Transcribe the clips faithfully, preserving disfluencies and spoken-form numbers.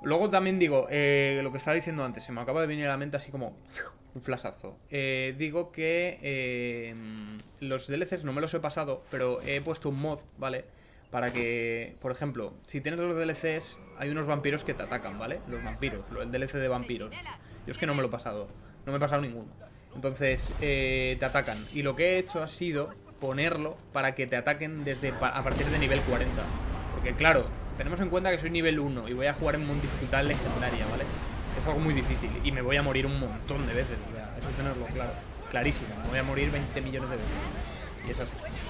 Luego también digo, eh, lo que estaba diciendo antes, se me acaba de venir a la mente así como un flashazo. Eh, digo que eh, los D L Cs no me los he pasado, pero he puesto un mod, ¿vale? Para que, por ejemplo, si tienes los D L Cs, hay unos vampiros que te atacan, ¿vale? Los vampiros, el D L C de vampiros. Yo es que no me lo he pasado, no me he pasado ninguno. Entonces, eh, te atacan. Y lo que he hecho ha sido ponerlo para que te ataquen desde a partir de nivel cuarenta. Porque claro, tenemos en cuenta que soy nivel uno y voy a jugar en dificultad legendaria, ¿vale? Es algo muy difícil y me voy a morir un montón de veces, o sea, eso es tenerlo claro. Clarísimo, me voy a morir veinte millones de veces. Y es así.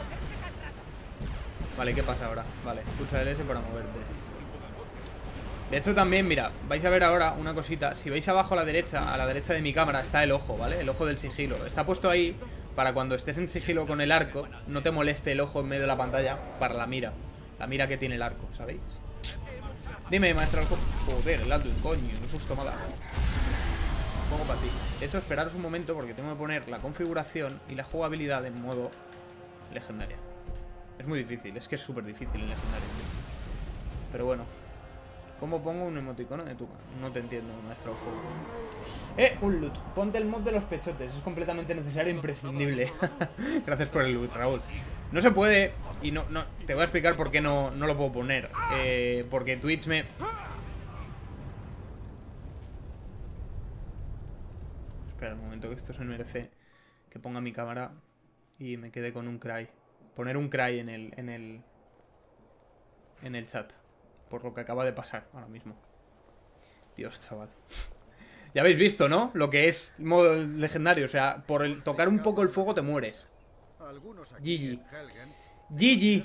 Vale, ¿qué pasa ahora? Vale, pulsa el S para moverte. De hecho también, mira, vais a ver ahora una cosita. Si veis abajo a la derecha, a la derecha de mi cámara está el ojo, ¿vale? El ojo del sigilo. Está puesto ahí para cuando estés en sigilo con el arco, no te moleste el ojo en medio de la pantalla para la mira. La mira que tiene el arco, ¿sabéis? Dime, maestro. Joder, el alto, coño, no susto mala. Pongo para ti. De hecho, esperaros un momento porque tengo que poner la configuración y la jugabilidad en modo legendaria. Es muy difícil, es que es súper difícil en legendario. Pero bueno. ¿Cómo pongo un emoticono de tu? No te entiendo, maestro juego. Eh, un loot. Ponte el mod de los pechotes. Es completamente necesario e imprescindible. Gracias por el loot, Raúl. No se puede. Y no, no. Te voy a explicar por qué no, no lo puedo poner. Eh, porque Twitch me... Espera un momento, que esto se merece que ponga mi cámara y me quede con un cry. Poner un cry en el... En el, en el chat. Por lo que acaba de pasar ahora mismo. Dios, chaval. Ya habéis visto, ¿no? Lo que es modo legendario. O sea, por el tocar un poco el fuego te mueres. G G. G G.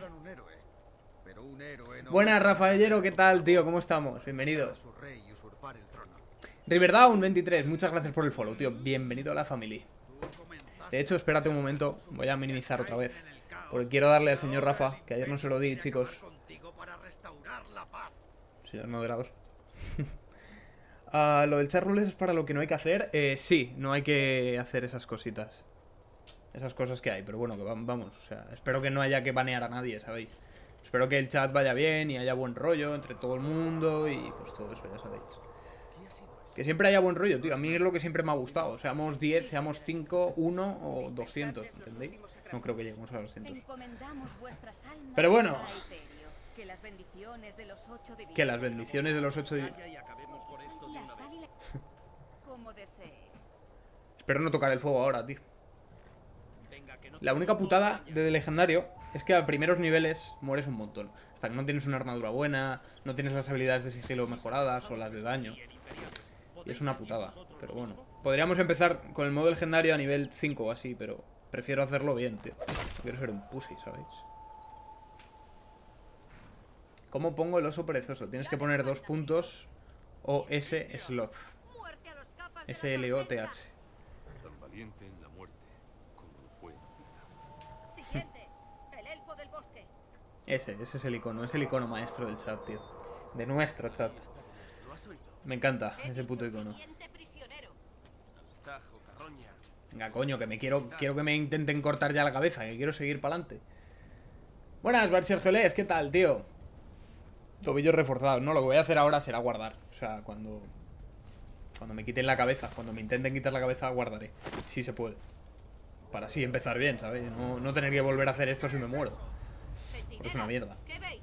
Buenas, Rafaelero. ¿Qué tal, tío? ¿Cómo estamos? Bienvenido. Riverdown veintitrés. Muchas gracias por el follow, tío. Bienvenido a la familia. De hecho, espérate un momento. Voy a minimizar otra vez. Porque quiero darle al señor Rafa, que ayer no se lo di, chicos. Señor moderador. uh, Lo del chat rules es para lo que no hay que hacer. Eh, sí, no hay que hacer esas cositas. Esas cosas que hay, pero bueno, que vamos. O sea, espero que no haya que banear a nadie, ¿sabéis? Espero que el chat vaya bien y haya buen rollo entre todo el mundo y pues todo eso, ya sabéis. Que siempre haya buen rollo, tío. A mí es lo que siempre me ha gustado. Seamos diez, seamos cinco, uno o doscientos, ¿entendéis? No creo que lleguemos a doscientos. Pero bueno. Que las bendiciones de los ocho divinos. Que las bendiciones de los ocho divinos. Espero no tocar el fuego ahora, tío. La única putada de legendario es que a primeros niveles mueres un montón. Hasta que no tienes una armadura buena, no tienes las habilidades de sigilo mejoradas o las de daño. Y es una putada, pero bueno. Podríamos empezar con el modo legendario a nivel cinco o así, pero prefiero hacerlo bien, tío. No quiero ser un pussy, ¿sabéis? ¿Cómo pongo el oso perezoso? Tienes que poner dos puntos O S sloth. S L O T H. Tan valiente en la muerte como lo fue. Siguiente, el elfo del bosque. Ese, ese es el icono, es el icono maestro del chat, tío. De nuestro chat. Me encanta ese puto icono. Venga, coño, que me quiero, quiero que me intenten cortar ya la cabeza, que quiero seguir para adelante. Buenas, Barcelgeles, ¿qué tal, tío? Tobillos reforzados, no, lo que voy a hacer ahora será guardar. O sea, cuando Cuando me quiten la cabeza, cuando me intenten quitar la cabeza, guardaré. Si se puede. Para así empezar bien, ¿sabes? No, no tener que volver a hacer esto si me muero. Porque es una mierda.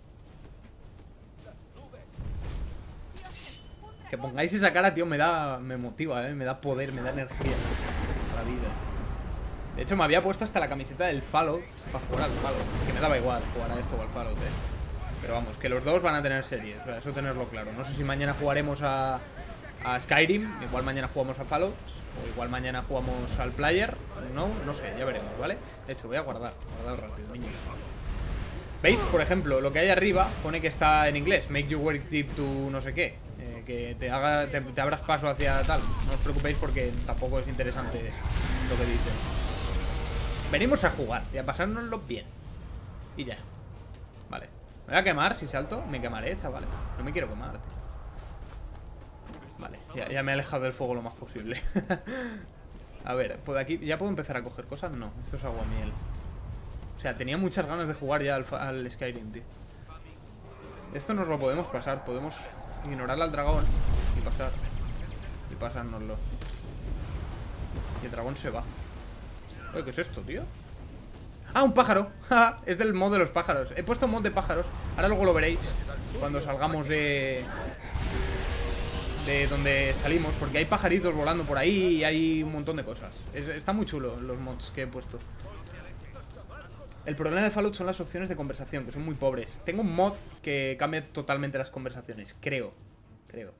Que pongáis esa cara, tío, me da... Me motiva, ¿eh? Me da poder, me da energía a la vida. De hecho, me había puesto hasta la camiseta del Fallout para jugar al Fallout. Que me daba igual jugar a esto o al Fallout, ¿eh? Pero vamos, que los dos van a tener series. O sea, eso tenerlo claro. No sé si mañana jugaremos a... a Skyrim, igual mañana jugamos a Fallout, o igual mañana jugamos al Player, no, no sé, ya veremos, ¿vale? De hecho, voy a guardar, guardar rápido, niños. ¿Veis? Por ejemplo, lo que hay arriba pone que está en inglés, make you work deep to no sé qué, eh, que te haga, te, te abras paso hacia tal. No os preocupéis porque tampoco es interesante lo que dicen. Venimos a jugar y a pasárnoslo bien. Y ya. Vale. Me voy a quemar, si salto, me quemaré, chavales. No me quiero quemar, tío. Vale, ya, ya me he alejado del fuego lo más posible. A ver, ¿puedo aquí? ¿Ya puedo empezar a coger cosas? No, esto es aguamiel. O sea, tenía muchas ganas de jugar ya al, al Skyrim, tío. Esto nos lo podemos pasar, podemos ignorar al dragón y pasar. Y pasárnoslo. Y el dragón se va. Oye, ¿qué es esto, tío? ¡Ah, un pájaro! Es del mod de los pájaros. He puesto mod de pájaros. Ahora luego lo veréis cuando salgamos de... de donde salimos. Porque hay pajaritos volando por ahí y hay un montón de cosas. Es, está muy chulo los mods que he puesto. El problema de Fallout son las opciones de conversación, que son muy pobres. Tengo un mod que cambia totalmente las conversaciones. Creo. Creo.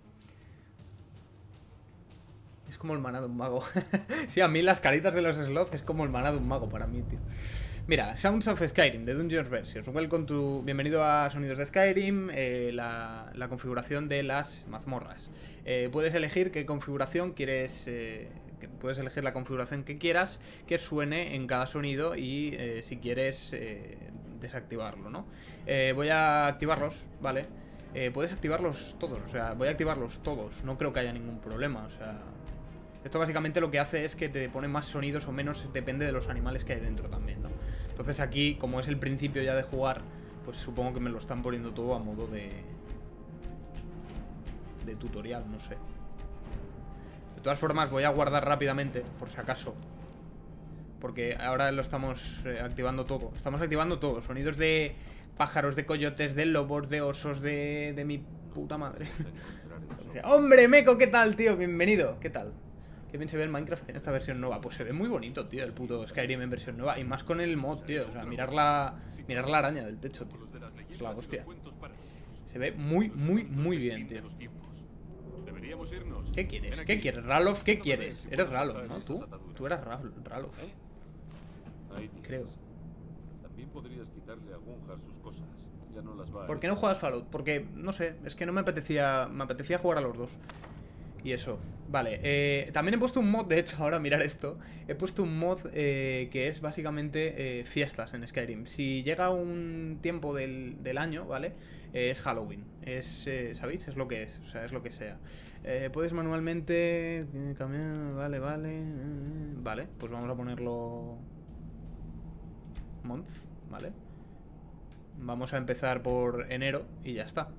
Es como el maná de un mago. Sí, a mí las caritas de los sloths es como el maná de un mago para mí, tío. Mira, Sounds of Skyrim, de Dungeons Versions. Welcome to... Bienvenido a Sonidos de Skyrim, eh, la, la configuración de las mazmorras. Eh, puedes elegir qué configuración quieres... Eh, que puedes elegir la configuración que quieras que suene en cada sonido y eh, si quieres eh, desactivarlo, ¿no? Eh, voy a activarlos, ¿vale? Eh, puedes activarlos todos, o sea, voy a activarlos todos. No creo que haya ningún problema, o sea... Esto básicamente lo que hace es que te pone más sonidos o menos, depende de los animales que hay dentro también, ¿no? Entonces aquí, como es el principio ya de jugar, pues supongo que me lo están poniendo todo a modo de... de tutorial, no sé. De todas formas voy a guardar rápidamente, por si acaso. Porque ahora lo estamos eh, activando todo. Estamos activando todo, sonidos de pájaros, de coyotes, de lobos, de osos, de... de mi puta madre. ¡Hombre, Meco! ¿Qué tal, tío? Bienvenido, ¿qué tal? Qué bien se ve el Minecraft en esta versión nueva. Pues se ve muy bonito, tío, el puto Skyrim en versión nueva. Y más con el mod, tío. O sea, mirar la, mirar la araña del techo, tío. Es la hostia. Se ve muy, muy, muy bien, tío. ¿Qué quieres? ¿Qué quieres? Ralof, ¿qué quieres? Eres Ralof, ¿no? ¿Tú? Tú eras Ralof. Creo. También podrías quitarle a Gunjar sus cosas. Ya no las va a... ¿Por qué no juegas Fallout? Porque, no sé, es que no me apetecía... Me apetecía jugar a los dos. Y eso, vale, eh, también he puesto un mod, de hecho, ahora mirar esto. He puesto un mod eh, que es básicamente eh, fiestas en Skyrim. Si llega un tiempo del, del año, ¿vale? Eh, es Halloween, es, eh, ¿sabéis? Es lo que es, o sea, es lo que sea. eh, Puedes manualmente eh, cambiar, vale, vale. Vale, pues vamos a ponerlo month, ¿vale? Vamos a empezar por enero y ya está.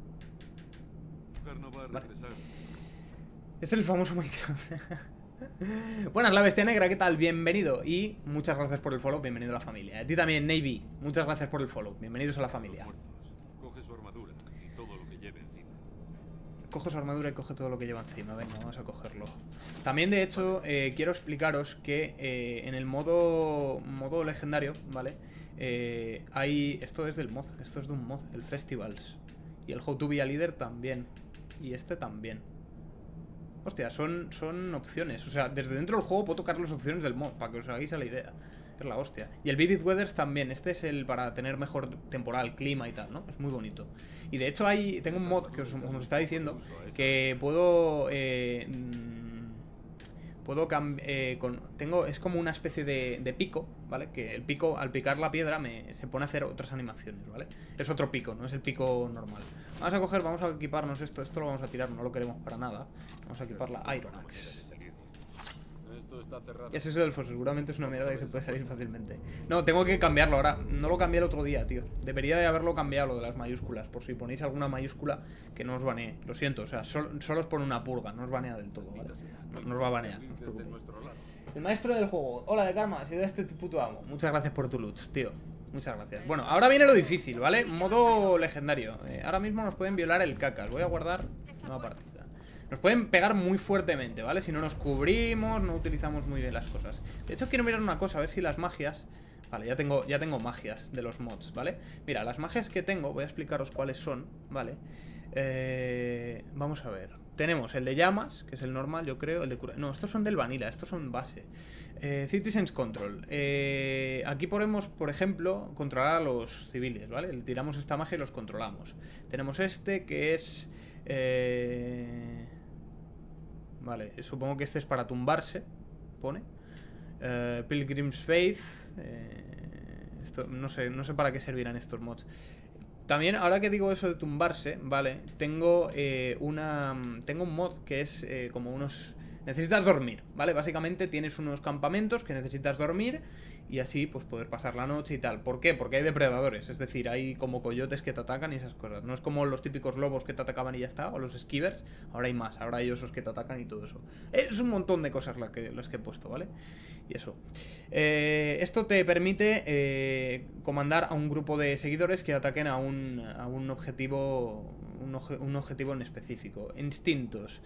Vale. Es el famoso Minecraft. Buenas, la bestia negra, ¿qué tal? Bienvenido. Y muchas gracias por el follow, bienvenido a la familia. A ti también, Navy, muchas gracias por el follow. Bienvenidos a la familia. Coge su armadura y todo lo que lleve encima. Coge su armadura y coge todo lo que lleva encima. Venga, vamos a cogerlo. También, de hecho, eh, quiero explicaros que eh, en el modo modo legendario, ¿vale? Eh, hay... Esto es del mod, esto es de un mod, el Festivals. Y el How to be a Leader también. Y este también. Hostia, son, son opciones. O sea, desde dentro del juego puedo tocar las opciones del mod, para que os hagáis a la idea. Es la hostia. Y el Vivid Weathers también. Este es el para tener mejor temporal, clima y tal, ¿no? Es muy bonito. Y de hecho hay tengo un mod que os, os está diciendo que puedo... Eh, puedo cambiar... Eh, con, tengo, es como una especie de, de pico, ¿vale? Que el pico, al picar la piedra, me, se pone a hacer otras animaciones, ¿vale? Es otro pico, no es el pico normal. Vamos a coger, vamos a equiparnos esto. Esto lo vamos a tirar, no lo queremos para nada. Vamos a equipar la Iron Axe. Ya sé eso del Fosso, seguramente es una mierda que se puede salir fácilmente. No, tengo que cambiarlo ahora. No lo cambié el otro día, tío. Debería de haberlo cambiado, lo de las mayúsculas. Por si ponéis alguna mayúscula que no os banee. Lo siento, o sea, sol, solo os pone una purga. No os banea del todo, ¿vale? No, no os va a banear, no os preocupéis. El maestro del juego. Hola, de Karma, soy de este puto amo. Muchas gracias por tu loot, tío. Muchas gracias. Bueno, ahora viene lo difícil, ¿vale? Modo legendario. eh, Ahora mismo nos pueden violar el cacas. Voy a guardar nueva partida. Nos pueden pegar muy fuertemente, ¿vale? Si no nos cubrimos, no utilizamos muy bien las cosas. De hecho, quiero mirar una cosa, a ver si las magias... Vale, ya tengo, ya tengo magias de los mods, ¿vale? Mira, las magias que tengo, voy a explicaros cuáles son, ¿vale? Eh, vamos a ver. Tenemos el de llamas, que es el normal, yo creo. El de cura... No, estos son del vanilla, estos son base. eh, Citizens Control. eh, Aquí podemos, por ejemplo, controlar a los civiles, ¿vale? Le tiramos esta magia y los controlamos. Tenemos este, que es... Eh... Vale, supongo que este es para tumbarse. Pone uh, Pilgrim's Faith. eh, esto, no sé, no sé para qué servirán estos mods. También, ahora que digo eso de tumbarse, vale, tengo eh, una. Tengo un mod que es eh, como unos. Necesitas dormir, ¿vale? Básicamente tienes unos campamentos que necesitas dormir Y así, pues poder pasar la noche y tal. ¿Por qué? Porque hay depredadores. Es decir, hay como coyotes que te atacan y esas cosas. No es como los típicos lobos que te atacaban y ya está. O los skivers. Ahora hay más. Ahora hay osos que te atacan y todo eso. Es un montón de cosas las que, las que he puesto, ¿vale? Y eso. Eh, esto te permite eh, comandar a un grupo de seguidores que ataquen a un, a un objetivo... Un, oje, un objetivo en específico. Instintos.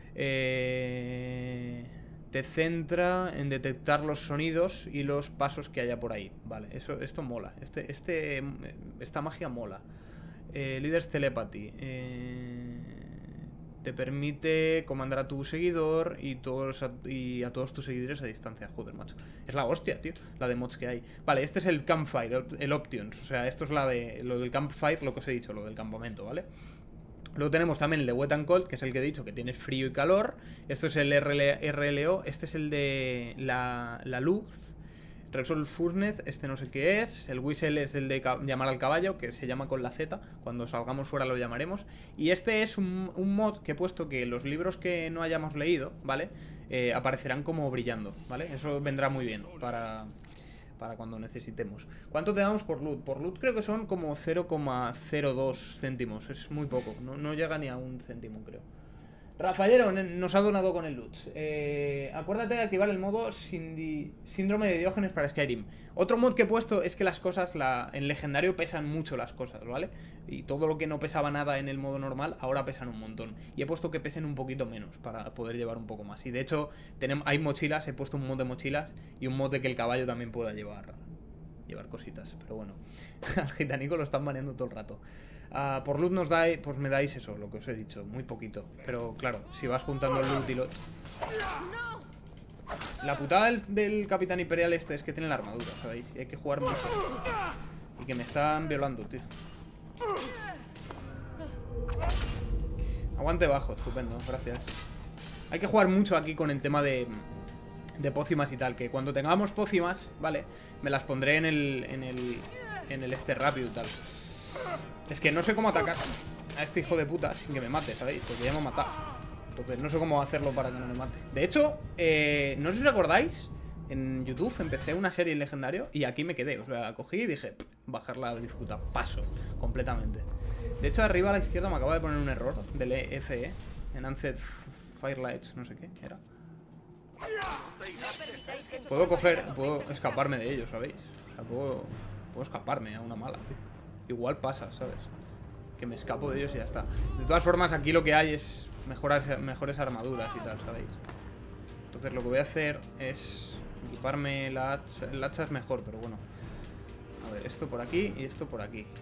Eh... Te centra en detectar los sonidos y los pasos que haya por ahí. Vale, eso, esto mola. Este, este, esta magia mola. Eh, Leaders Telepathy. Eh, te permite comandar a tu seguidor y, todos a, y a todos tus seguidores a distancia. Joder, macho. Es la hostia, tío. La de mods que hay. Vale, este es el Campfire, el, el Options. O sea, esto es la de lo del Campfire, lo que os he dicho, lo del campamento, ¿vale? Luego tenemos también el de Wet and Cold, que es el que he dicho que tiene frío y calor. Esto es el R L O. Este es el de la, la luz. Resolve Furnace, este no sé qué es. El Whistle es el de llamar al caballo, que se llama con la Z. Cuando salgamos fuera lo llamaremos. Y este es un, un mod que he puesto que los libros que no hayamos leído, ¿vale? Eh, aparecerán como brillando, ¿vale? Eso vendrá muy bien para... para cuando necesitemos. ¿Cuánto te damos por loot? Por loot creo que son como cero coma cero dos céntimos. Es muy poco. No, no llega ni a un céntimo, creo. Rafaelero nos ha donado con el loot. Eh, acuérdate de activar el modo Sindi Síndrome de Diógenes para Skyrim. Otro mod que he puesto es que las cosas la, en legendario pesan mucho las cosas, ¿vale? Y todo lo que no pesaba nada en el modo normal ahora pesan un montón. Y he puesto que pesen un poquito menos para poder llevar un poco más. Y de hecho tenemos, hay mochilas, he puesto un mod de mochilas y un mod de que el caballo también pueda llevar, llevar cositas. Pero bueno, al gitanico lo están baneando todo el rato. Uh, por loot nos dais, pues me dais eso, lo que os he dicho, muy poquito. Pero claro, si vas juntando el loot y lo... La putada del, del Capitán Imperial este es que tiene la armadura, ¿sabéis? Y hay que jugar mucho. Y que me están violando, tío. Aguante bajo, estupendo, gracias. Hay que jugar mucho aquí con el tema de... de pócimas y tal, que cuando tengamos pócimas, ¿vale? Me las pondré en el... en el... en el este rápido y tal. Es que no sé cómo atacar a este hijo de puta sin que me mate, ¿sabéis? Porque ya me ha matado. Entonces no sé cómo hacerlo para que no me mate. De hecho, eh, no sé si os acordáis, en YouTube empecé una serie en legendario y aquí me quedé. O sea, cogí y dije, bajar la dificultad, paso, completamente. De hecho, arriba a la izquierda me acaba de poner un error del E F E, Enhanced Firelights, no sé qué, era. Puedo coger, puedo escaparme de ellos, ¿sabéis? O sea, puedo, puedo escaparme a una mala, tío. Igual pasa, ¿sabes? Que me escapo de ellos y ya está. De todas formas, aquí lo que hay es mejoras, mejores armaduras y tal, ¿sabéis? Entonces lo que voy a hacer es equiparme la hacha. El hacha es mejor, pero bueno. A ver, esto por aquí y esto por aquí.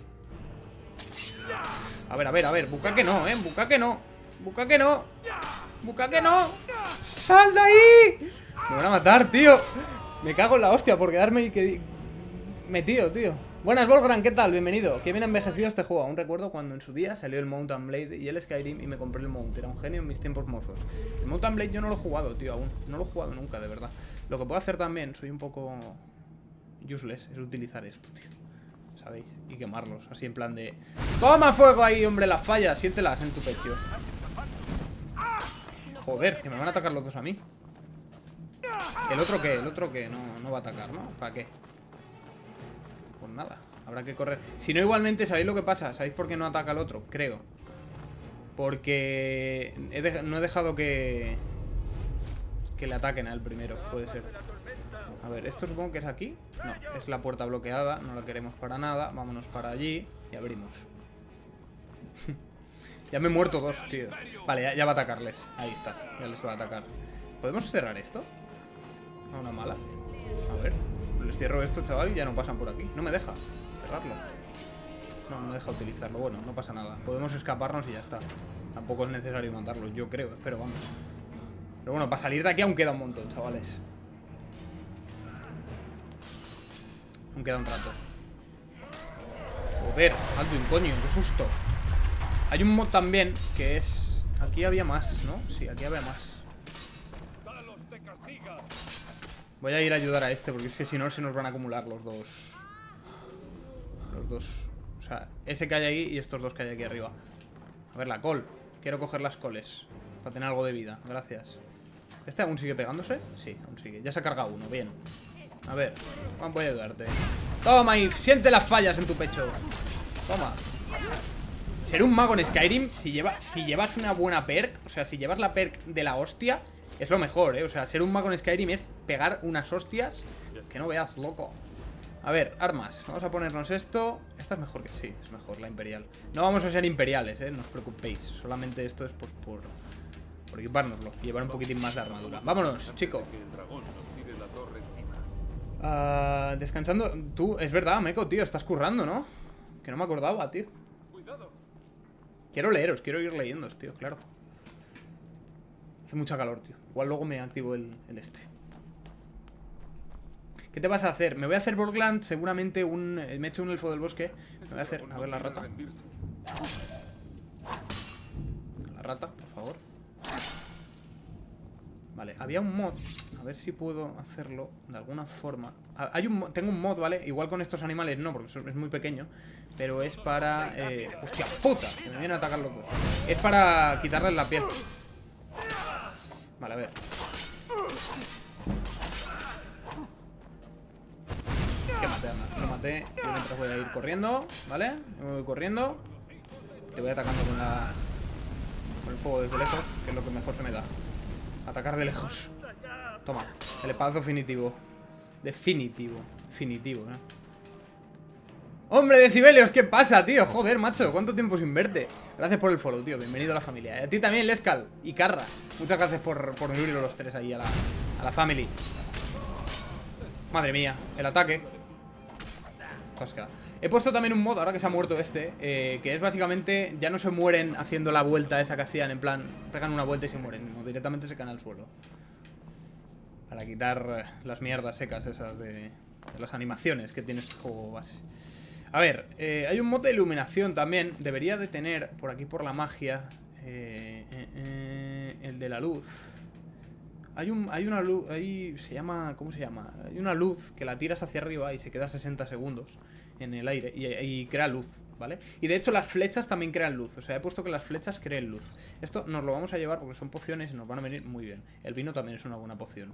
A ver, a ver, a ver. Buca que no, ¿eh? Buca que no. Buca que no. Buca que no. ¡Sal de ahí! Me van a matar, tío. Me cago en la hostia por quedarme que... metido, tío. Buenas, Volgran, ¿qué tal? Bienvenido. Qué bien envejecido este juego. Aún recuerdo cuando en su día salió el Mount and Blade y el Skyrim y me compré el Mount. Era un genio en mis tiempos mozos. El Mount and Blade yo no lo he jugado, tío, aún. No lo he jugado nunca, de verdad. Lo que puedo hacer también, soy un poco useless, es utilizar esto, tío. ¿Sabéis? Y quemarlos, así en plan de... ¡Toma fuego ahí, hombre! Las fallas, siéntelas en tu pecho. Joder, que me van a atacar los dos a mí. ¿El otro qué? El otro qué, no, no va a atacar, ¿no? ¿Para qué? Pues nada, habrá que correr. Si no, igualmente, ¿sabéis lo que pasa? ¿Sabéis por qué no ataca al otro? Creo. Porque he de... no he dejado que... que le ataquen al primero, puede ser. A ver, esto supongo que es aquí. No, es la puerta bloqueada, no la queremos para nada. Vámonos para allí y abrimos. Ya me he muerto dos, tío. Vale, ya, ya va a atacarles. Ahí está, ya les va a atacar. ¿Podemos cerrar esto? A una mala. A ver, les cierro esto, chaval, y ya no pasan por aquí. No me deja cerrarlo. No, no me deja utilizarlo. Bueno, no pasa nada. Podemos escaparnos y ya está. Tampoco es necesario matarlos, yo creo. Pero vamos. Pero bueno, para salir de aquí aún queda un montón, chavales. Aún queda un rato. Joder, Alduin, coño, qué susto. Hay un mod también que es... Aquí había más, ¿no? Sí, aquí había más. Voy a ir a ayudar a este porque es que si no se nos van a acumular los dos. Los dos. O sea, ese que hay ahí y estos dos que hay aquí arriba. A ver, la col. Quiero coger las coles para tener algo de vida, gracias. ¿Este aún sigue pegándose? Sí, aún sigue, ya se ha cargado uno, bien. A ver, ¿cómo voy a ayudarte? Toma y siente las fallas en tu pecho. Toma. Ser un mago en Skyrim, si, lleva, si llevas una buena perk, o sea, si llevas la perk de la hostia, es lo mejor, ¿eh? O sea, ser un mago en Skyrim es pegar unas hostias que no veas, loco. A ver, armas. Vamos a ponernos esto. Esta es mejor que sí, es mejor, la imperial. No vamos a ser imperiales, ¿eh? No os preocupéis. Solamente esto es pues por, por equipárnoslo y llevar un poquitín más de armadura. Vámonos, chico. Uh, descansando. Tú, es verdad, Meco, tío, estás currando, ¿no? Que no me acordaba, tío. Quiero leeros, quiero ir leyendo, tío, claro. Hace mucha calor, tío. Igual luego me activo el, el este. ¿Qué te vas a hacer? Me voy a hacer Borgland, seguramente un... Me he hecho un elfo del bosque. Me voy a hacer... A ver la rata. La rata, por favor. Vale, había un mod. A ver si puedo hacerlo de alguna forma. Hay un... Tengo un mod, ¿vale? Igual con estos animales no, porque es muy pequeño. Pero es para... Eh... ¡Hostia puta! Que me vienen a atacar locos. Es para quitarles la piel. Vale, a ver. Que maté, anda. Lo maté. Yo mientras voy a ir corriendo, ¿vale? Yo me voy corriendo. Te voy atacando con la... Con el fuego desde lejos, que es lo que mejor se me da. Atacar de lejos. Toma. El espadazo definitivo. Definitivo. Definitivo, ¿eh? ¡Hombre, Decibelios! ¿Qué pasa, tío? Joder, macho, ¿cuánto tiempo sin verte? Gracias por el follow, tío, bienvenido a la familia. Y a ti también, Lescal y Carra. Muchas gracias por, por unirlo los tres ahí a la, a la family. Madre mía, el ataque. Tosca. He puesto también un mod, ahora que se ha muerto este, eh, que es básicamente, ya no se mueren haciendo la vuelta esa que hacían, en plan, pegan una vuelta y se mueren, no, directamente se caen al suelo. Para quitar las mierdas secas esas de, de las animaciones que tiene este juego base. A ver, eh, hay un mod de iluminación también. Debería de tener por aquí por la magia eh, eh, eh, el de la luz. Hay un, hay una luz, ahí se llama, ¿cómo se llama? Hay una luz que la tiras hacia arriba y se queda sesenta segundos en el aire y, y crea luz, ¿vale? Y de hecho las flechas también crean luz. O sea, he puesto que las flechas creen luz. Esto nos lo vamos a llevar porque son pociones y nos van a venir muy bien. El vino también es una buena poción.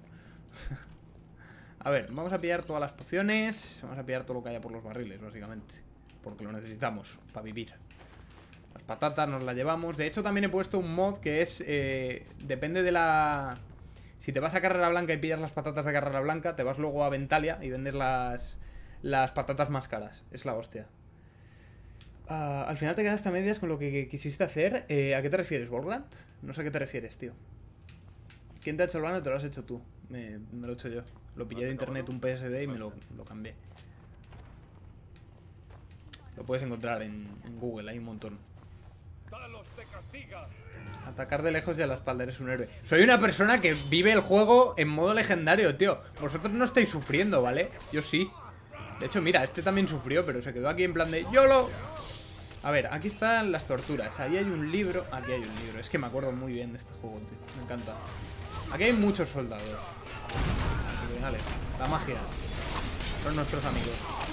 A ver, vamos a pillar todas las pociones. Vamos a pillar todo lo que haya por los barriles, básicamente. Porque lo necesitamos para vivir. Las patatas nos las llevamos. De hecho, también he puesto un mod que es... Eh, depende de la... Si te vas a Carrera Blanca y pillas las patatas de Carrera Blanca, te vas luego a Ventalia y vendes las, las patatas más caras. Es la hostia. Uh, al final te quedaste a medias con lo que quisiste hacer. Eh, ¿A qué te refieres, Borgland? No sé a qué te refieres, tío. ¿Quién te ha hecho el banner? Te lo has hecho tú. Me, me lo he hecho yo. Lo pillé de internet, un P S D, y me lo, lo cambié. Lo puedes encontrar en, en Google, hay un montón. Atacar de lejos y a la espalda, eres un héroe. Soy una persona que vive el juego en modo legendario, tío. Vosotros no estáis sufriendo, ¿vale? Yo sí. De hecho, mira, este también sufrió, pero se quedó aquí en plan de YOLO. A ver, aquí están las torturas. Ahí hay un libro. Aquí hay un libro. Es que me acuerdo muy bien de este juego, tío. Me encanta. Aquí hay muchos soldados. Así que, vale. La magia. Son nuestros amigos.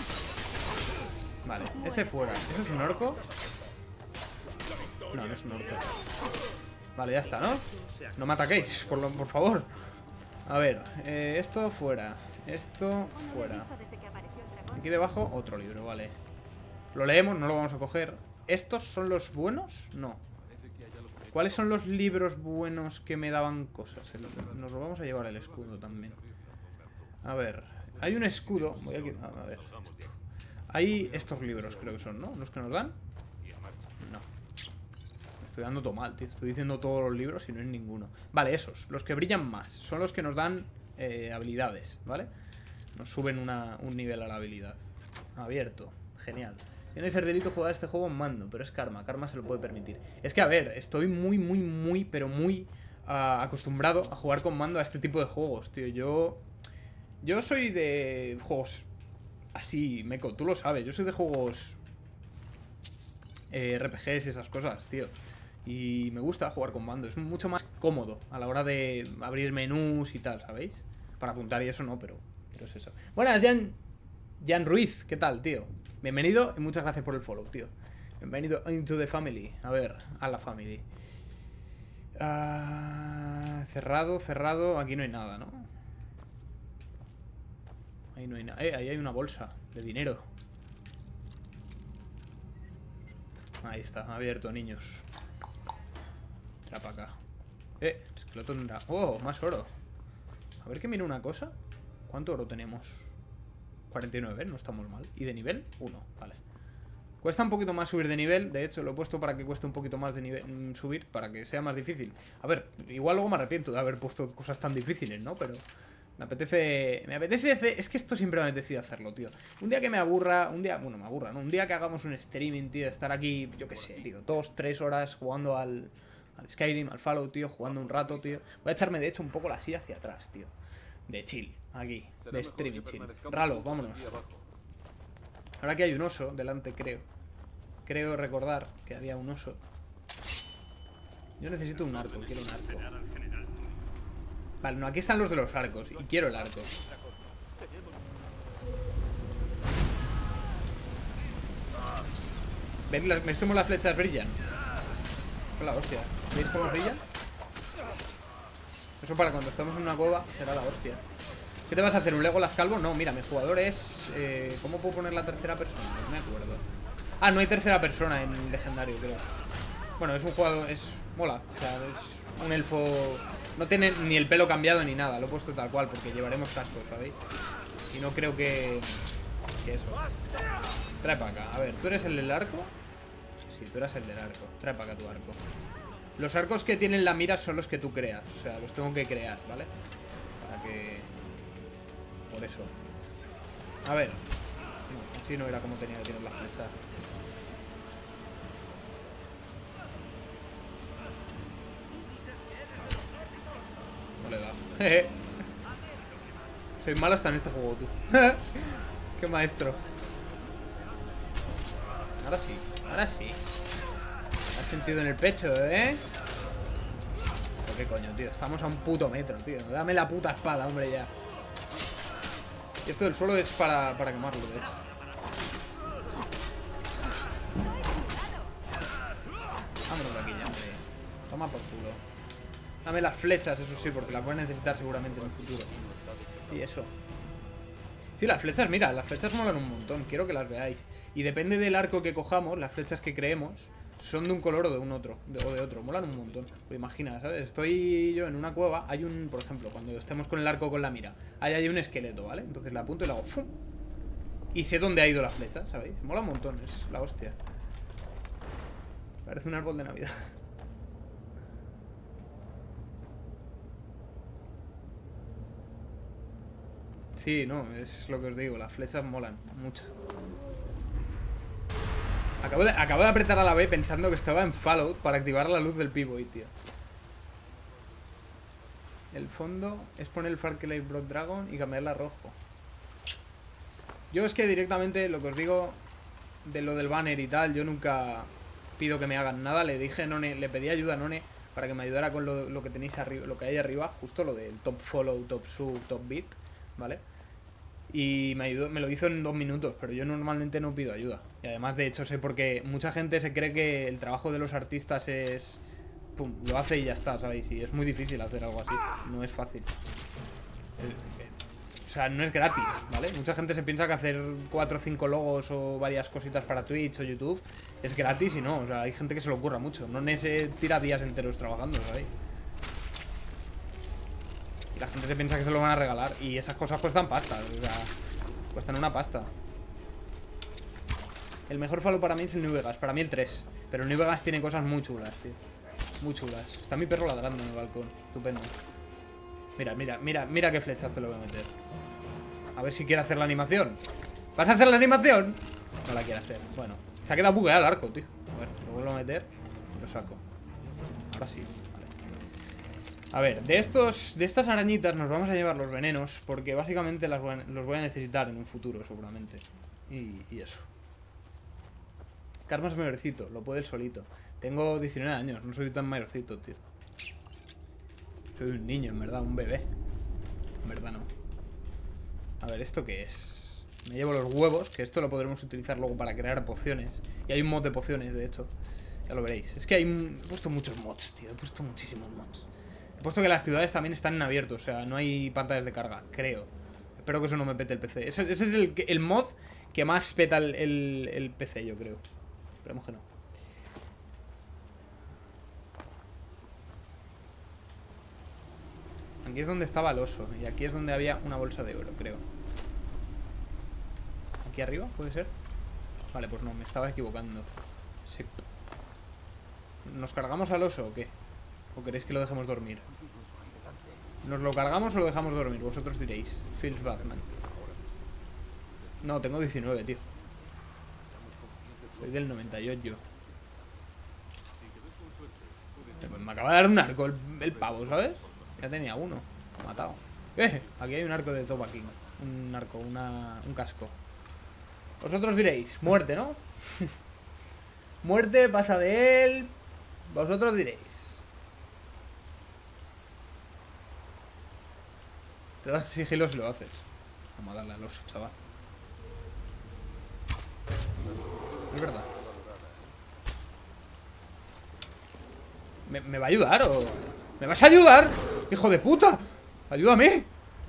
Vale, ese fuera. ¿Eso es un orco? No, no es un orco. Vale, ya está, ¿no? No me ataquéis, por, lo, por favor. A ver, eh, esto fuera. Esto fuera. Aquí debajo otro libro, vale. Lo leemos, no lo vamos a coger. ¿Estos son los buenos? No. ¿Cuáles son los libros buenos que me daban cosas? Nos lo vamos a llevar el escudo también. A ver, hay un escudo. Voy a quitar, a ver, esto. Hay estos libros, creo que son, ¿no? ¿Los que nos dan? No. Me estoy dando todo mal, tío. Estoy diciendo todos los libros y no es ninguno. Vale, esos, los que brillan más. Son los que nos dan eh, habilidades, ¿vale? Nos suben una, un nivel a la habilidad. Abierto, genial. Tiene que ser delito jugar este juego en mando, pero es Karma, Karma se lo puede permitir. Es que, a ver, estoy muy, muy, muy, pero muy uh, acostumbrado a jugar con mando a este tipo de juegos, tío. Yo... Yo soy de juegos así, Meco, tú lo sabes. Yo soy de juegos eh, R P Gs y esas cosas, tío. Y me gusta jugar con mando. Es mucho más cómodo a la hora de abrir menús y tal, ¿sabéis? Para apuntar y eso no, pero, pero es eso. Buenas, Jan, Jan Ruiz, ¿qué tal, tío? Bienvenido y muchas gracias por el follow, tío. Bienvenido into the family. A ver, a la family. Uh, cerrado, cerrado. Aquí no hay nada, ¿no? Ahí no hay nada. Eh, ahí hay una bolsa de dinero. Ahí está, abierto, niños. Trae para acá. Eh, esqueleto tendrá. Oh, más oro. A ver que mire una cosa. ¿Cuánto oro tenemos? cuarenta y nueve, no estamos mal. ¿Y de nivel? uno, vale. Cuesta un poquito más subir de nivel. De hecho, lo he puesto para que cueste un poquito más de nivel subir, para que sea más difícil. A ver, igual luego me arrepiento de haber puesto cosas tan difíciles, ¿no? Pero me apetece... Me apetece hacer... Es que esto siempre me apetece hacerlo, tío. Un día que me aburra... Un día... Bueno, me aburra, ¿no? Un día que hagamos un streaming, tío. Estar aquí, yo qué sé, tío. Dos, tres horas jugando al... Al Skyrim, al Fallout, tío. Jugando un rato, tío. Voy a echarme, de hecho, un poco la silla hacia atrás, tío. De chill, aquí. De streaming chill. Ralo, vámonos. Ahora que hay un oso delante, creo. Creo recordar que había un oso. Yo necesito un arco, quiero un arco. Vale, no, aquí están los de los arcos. Y quiero el arco. ¿Veis? Las, ¿Veis cómo las flechas brillan? Con la hostia. ¿Veis cómo brillan? Eso para cuando estamos en una cueva será la hostia. ¿Qué te vas a hacer? ¿Un Legolas calvo? No, mira, mi jugador es... Eh, ¿Cómo puedo poner la tercera persona? No me acuerdo. Ah, no hay tercera persona en legendario, creo. Bueno, es un jugador... Es... Mola. O sea, es un elfo... No tiene ni el pelo cambiado ni nada. Lo he puesto tal cual porque llevaremos cascos, ¿sabéis? Y no creo que... Que eso. Trae para acá. A ver, ¿tú eres el del arco? Sí, tú eres el del arco. Trae para acá tu arco. Los arcos que tienen la mira son los que tú creas. O sea, los tengo que crear, ¿vale? Para que... Por eso. A ver. No, así no era como tenía que tener la flecha. No le da. Soy malo hasta en este juego, tú. Qué maestro. Ahora sí, ahora sí. Has sentido en el pecho, ¿eh? ¿Pero qué coño, tío? Estamos a un puto metro, tío. Dame la puta espada, hombre, ya. Y esto del suelo es para, para quemarlo, de hecho. Vámonos de aquí ya, hombre. Toma por culo. Dame las flechas, eso sí, porque las voy a necesitar seguramente en el futuro. Y eso. Sí, las flechas, mira, las flechas molan un montón. Quiero que las veáis. Y depende del arco que cojamos, las flechas que creemos son de un color o de un otro, de, o de otro. Molan un montón. Pues imagina, ¿sabes? Estoy yo en una cueva. Hay un, por ejemplo, cuando estemos con el arco con la mira, ahí hay un esqueleto, ¿vale? Entonces le apunto y le hago ¡fum! Y sé dónde ha ido la flecha, ¿sabéis? Mola un montón, es la hostia. Parece un árbol de Navidad. Sí, no, es lo que os digo, las flechas molan mucho. Acabo de, acabo de apretar a la B pensando que estaba en Fallout para activar la luz del P-Boy, tío. El fondo es poner el Farclight Blood Dragon y cambiarla a rojo. Yo es que directamente, lo que os digo de lo del banner y tal, yo nunca pido que me hagan nada. Le dije a None, le pedí ayuda a None para que me ayudara con lo, lo que tenéis arriba, lo que hay arriba, justo lo del top follow, top sub, top beat, ¿vale? Y me ayudó, me lo hizo en dos minutos, pero yo normalmente no pido ayuda. Y además, de hecho, sé porque mucha gente se cree que el trabajo de los artistas es... Pum, lo hace y ya está, ¿sabéis? Y es muy difícil hacer algo así. No es fácil. O sea, no es gratis, ¿vale? Mucha gente se piensa que hacer cuatro o cinco logos o varias cositas para Twitch o YouTube es gratis y no. O sea, hay gente que se lo ocurra mucho. No se tira días enteros trabajando, ¿sabéis? Y la gente se piensa que se lo van a regalar. Y esas cosas cuestan pasta. O sea, cuestan una pasta. El mejor Fallout para mí es el New Vegas. Para mí el tres. Pero el New Vegas tiene cosas muy chulas, tío. Muy chulas. Está mi perro ladrando en el balcón. Estupendo. Mira, mira, mira, mira qué flechazo le voy a meter. A ver si quiere hacer la animación. ¿Vas a hacer la animación? No la quiere hacer. Bueno, se ha quedado bugueado el arco, tío. A ver, lo vuelvo a meter y lo saco. Ahora sí. A ver, de estos, de estas arañitas nos vamos a llevar los venenos, porque básicamente las voy a, los voy a necesitar en un futuro, seguramente. Y, y eso. Karma es mayorcito, lo puede él solito. Tengo diecinueve años, no soy tan mayorcito, tío. Soy un niño, en verdad, un bebé. En verdad no. A ver, ¿esto qué es? Me llevo los huevos, que esto lo podremos utilizar luego para crear pociones. Y hay un mod de pociones, de hecho. Ya lo veréis. Es que hay... He puesto muchos mods, tío. He puesto muchísimos mods. He puesto que las ciudades también están en abierto, o sea, no hay pantallas de carga, creo. Espero que eso no me pete el P C. Ese, ese es el, el mod que más peta el, el, el P C, yo creo. Esperemos que no. Aquí es donde estaba el oso. Y aquí es donde había una bolsa de oro, creo. ¿Aquí arriba? ¿Puede ser? Vale, pues no, me estaba equivocando. Sí. ¿Nos cargamos al oso o qué? ¿O queréis que lo dejemos dormir? ¿Nos lo cargamos o lo dejamos dormir? Vosotros diréis. Feels Batman. No, tengo diecinueve, tío. Soy del noventa y ocho. Me acaba de dar un arco el, el pavo, ¿sabes? Ya tenía uno. Lo he matado. ¡Eh! Aquí hay un arco de Toba King. Un arco, una, un casco. Vosotros diréis. Muerte, ¿no? Muerte, pasa de él. Vosotros diréis. Te das sigilo si lo haces. Vamos a darle al oso, chaval. Es verdad. ¿Me, ¿Me va a ayudar o...? ¿Me vas a ayudar? ¡Hijo de puta! ¡Ayúdame!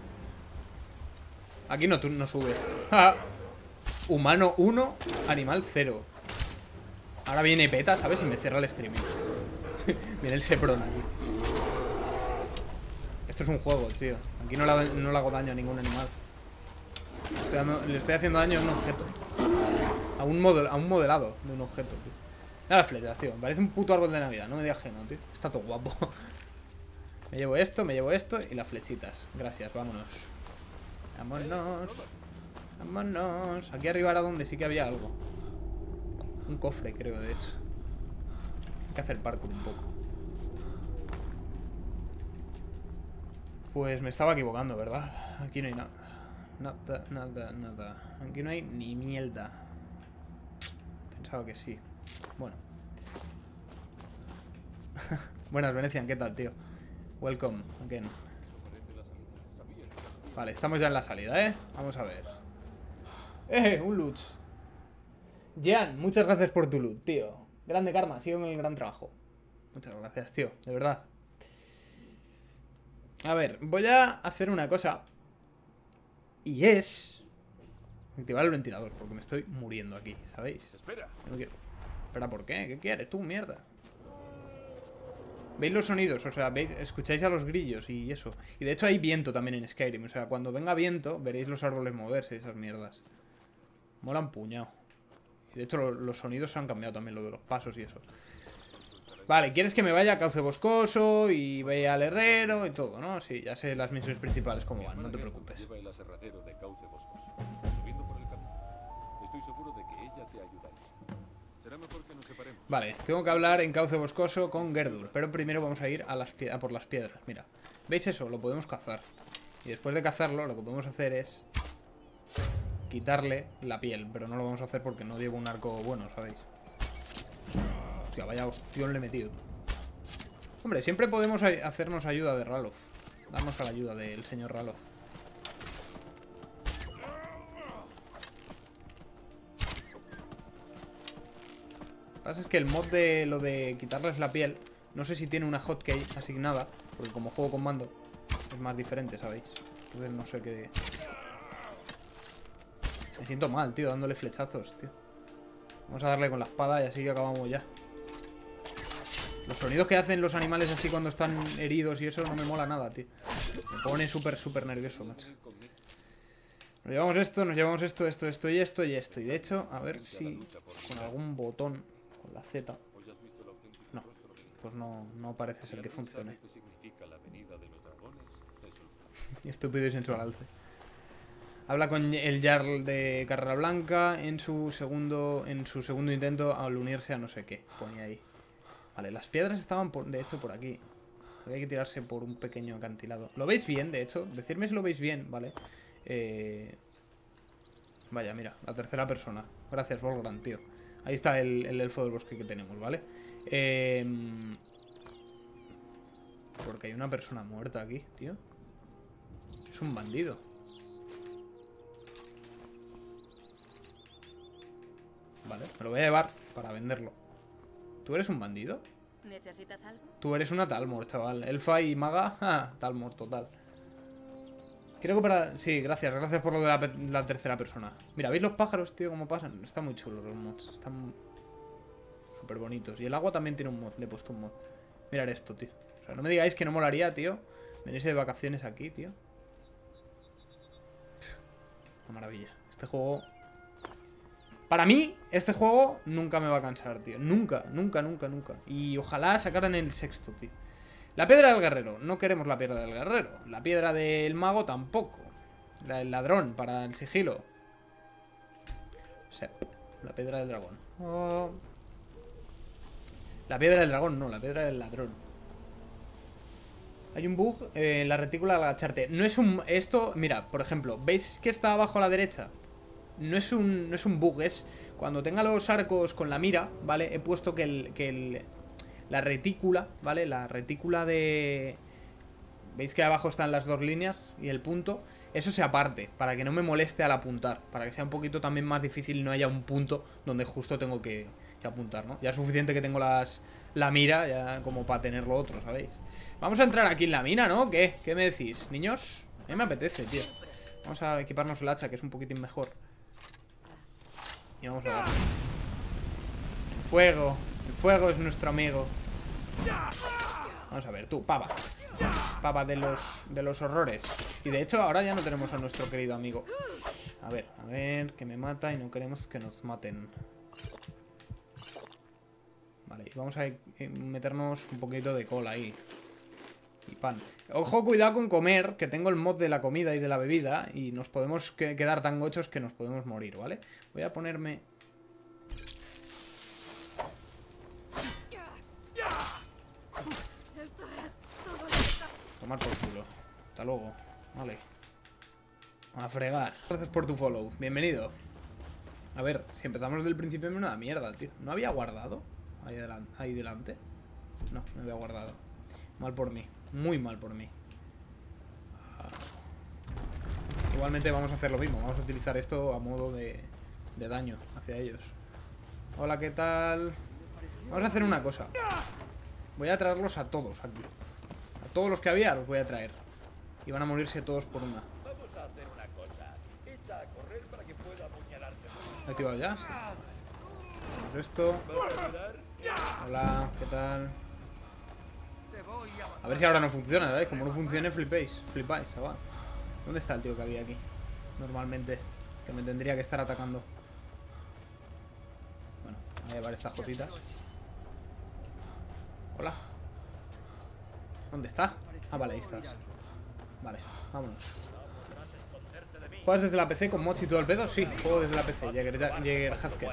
Aquí no, tú no subes. Ah. Humano uno, animal cero. Ahora viene Peta, ¿sabes? Y me cierra el streaming. Viene el Sepron aquí. Esto es un juego, tío. Aquí no le, no le hago daño a ningún animal. Le estoy, dando, le estoy haciendo daño a un objeto. A un, model, a un modelado de un objeto, tío. Mira las flechas, tío. Me parece un puto árbol de Navidad. No me digas que no, tío. Está todo guapo. Me llevo esto, me llevo esto y las flechitas. Gracias, vámonos. Vámonos. Vámonos. Aquí arriba era donde sí que había algo. Un cofre, creo, de hecho. Hay que hacer parkour un poco. Pues me estaba equivocando, ¿verdad? Aquí no hay nada. Nada, nada, nada. Aquí no hay ni mierda. Pensaba que sí. Bueno. Buenas, Venecian, ¿qué tal, tío? Welcome again. Vale, estamos ya en la salida, ¿eh? Vamos a ver. ¡Eh! Un loot. Jean, muchas gracias por tu loot, tío. Grande Karma, sigo en el gran trabajo. Muchas gracias, tío, de verdad. A ver, voy a hacer una cosa. Y es... activar el ventilador, porque me estoy muriendo aquí, ¿sabéis? Espera. No quiero... Espera, ¿por qué? ¿Qué quieres tú, mierda? ¿Veis los sonidos? O sea, ¿veis? Escucháis a los grillos y eso. Y de hecho hay viento también en Skyrim. O sea, cuando venga viento, veréis los árboles moverse, esas mierdas. Mola un puñado. Y de hecho lo, los sonidos se han cambiado también, lo de los pasos y eso. Vale, ¿quieres que me vaya a Cauce Boscoso y vaya al herrero y todo, no? Sí, ya sé las misiones principales cómo van, no te preocupes. Lleva el aserradero de Cauce Boscoso, subiendo por el camino. Estoy seguro de que ella te ayudará. Será mejor que nos separemos. Vale, tengo que hablar en Cauce Boscoso con Gerdur, pero primero vamos a ir a, las a por las piedras. Mira, ¿veis eso? Lo podemos cazar. Y después de cazarlo, lo que podemos hacer es quitarle la piel, pero no lo vamos a hacer porque no llevo un arco bueno, ¿sabéis? Hostia, vaya hostión le he metido. Hombre, siempre podemos hacernos ayuda de Ralof. Darnos a la ayuda del señor Ralof. Lo que pasa es que el mod de lo de quitarles la piel, no sé si tiene una hotkey asignada, porque como juego con mando es más diferente, ¿sabéis? Entonces no sé qué... Me siento mal, tío, dándole flechazos, tío. Vamos a darle con la espada y así que acabamos ya. Los sonidos que hacen los animales así cuando están heridos y eso no me mola nada, tío. Me pone súper, súper nervioso, macho. Nos llevamos esto, nos llevamos esto, esto, esto y esto y esto. Y de hecho, a ver si con algún botón, con la Z... No, pues no, no parece ser que funcione. Estúpido y sensual alce. Habla con el Jarl de Carrera Blanca en su segundo en su segundo intento al unirse a no sé qué. Ponía ahí. Vale, las piedras estaban por, de hecho por aquí. Había que tirarse por un pequeño acantilado. ¿Lo veis bien, de hecho? Decidme si lo veis bien, ¿vale? Eh... Vaya, mira, la tercera persona. Gracias, Volgran, tío. Ahí está el, el elfo del bosque que tenemos, ¿vale? Eh... Porque hay una persona muerta aquí, tío. Es un bandido. Vale, me lo voy a llevar para venderlo. ¿Tú eres un bandido? ¿Necesitas algo? Tú eres una Talmor, chaval. Elfa y maga, ja, Talmor total. Creo que para... Sí, gracias, gracias por lo de la, la tercera persona. Mira, ¿veis los pájaros, tío, cómo pasan? Están muy chulos los mods, están súper bonitos. Y el agua también tiene un mod, le he puesto un mod. Mirad esto, tío. O sea, no me digáis que no molaría, tío, venirse de vacaciones aquí, tío. Una maravilla. Este juego... Para mí, este juego nunca me va a cansar, tío. Nunca, nunca, nunca, nunca. Y ojalá sacaran el sexto, tío. La piedra del guerrero. No queremos la piedra del guerrero. La piedra del mago tampoco. La del ladrón para el sigilo. O sea, la piedra del dragón. Oh. La piedra del dragón, no, la piedra del ladrón. Hay un bug eh, en la retícula al agacharte. No es un... Esto, mira, por ejemplo, ¿veis que está abajo a la derecha? No es un, no es un bug, es... Cuando tenga los arcos con la mira, ¿vale? He puesto que el... Que el la retícula, ¿vale? La retícula de... ¿Veis que abajo están las dos líneas y el punto? Eso se aparte, para que no me moleste al apuntar. Para que sea un poquito también más difícil y no haya un punto donde justo tengo que, que apuntar, ¿no? Ya es suficiente que tengo las... La mira, ya como para tener lo otro, ¿sabéis? Vamos a entrar aquí en la mina, ¿no? ¿Qué? ¿Qué me decís? Niños, a mí me apetece, tío. Vamos a equiparnos el hacha, que es un poquitín mejor. Y vamos a ver. El fuego. El fuego es nuestro amigo. Vamos a ver, tú, pava. Pava de los, de los horrores. Y de hecho ahora ya no tenemos a nuestro querido amigo. A ver, a ver, que me mata y no queremos que nos maten. Vale, y vamos a meternos un poquito de cola ahí. Y pan. Ojo, cuidado con comer, que tengo el mod de la comida y de la bebida. Y nos podemos que quedar tan gochos que nos podemos morir, ¿vale? Voy a ponerme... Tomar por culo. Hasta luego. Vale. A fregar. Gracias por tu follow. Bienvenido. A ver, si empezamos desde el principio me da mierda, tío. ¿No había guardado? Ahí delante. Ahí delante. No, me había guardado. Mal por mí. Muy mal por mí. Ah. Igualmente vamos a hacer lo mismo. Vamos a utilizar esto a modo de, de daño hacia ellos. Hola, ¿qué tal? Vamos a hacer una cosa. Voy a traerlos a todos aquí. A todos los que había los voy a traer. Y van a morirse todos por una. Vamos a hacer una cosa. Echa a correr para que pueda apuñalarte. ¿Lo he activado ya? Sí. Vamos esto. Hola, ¿qué tal? A ver si ahora no funciona, ¿sabes? Como no funcione, flipéis. Flipáis, chaval. ¿Dónde está el tío que había aquí? Normalmente. Que me tendría que estar atacando. Bueno, voy a llevar esta jotita. Hola. ¿Dónde está? Ah, vale, ahí estás. Vale, vámonos. ¿Juegas desde la P C con mods y todo el pedo? Sí, juego desde la P C. Jägerhazket.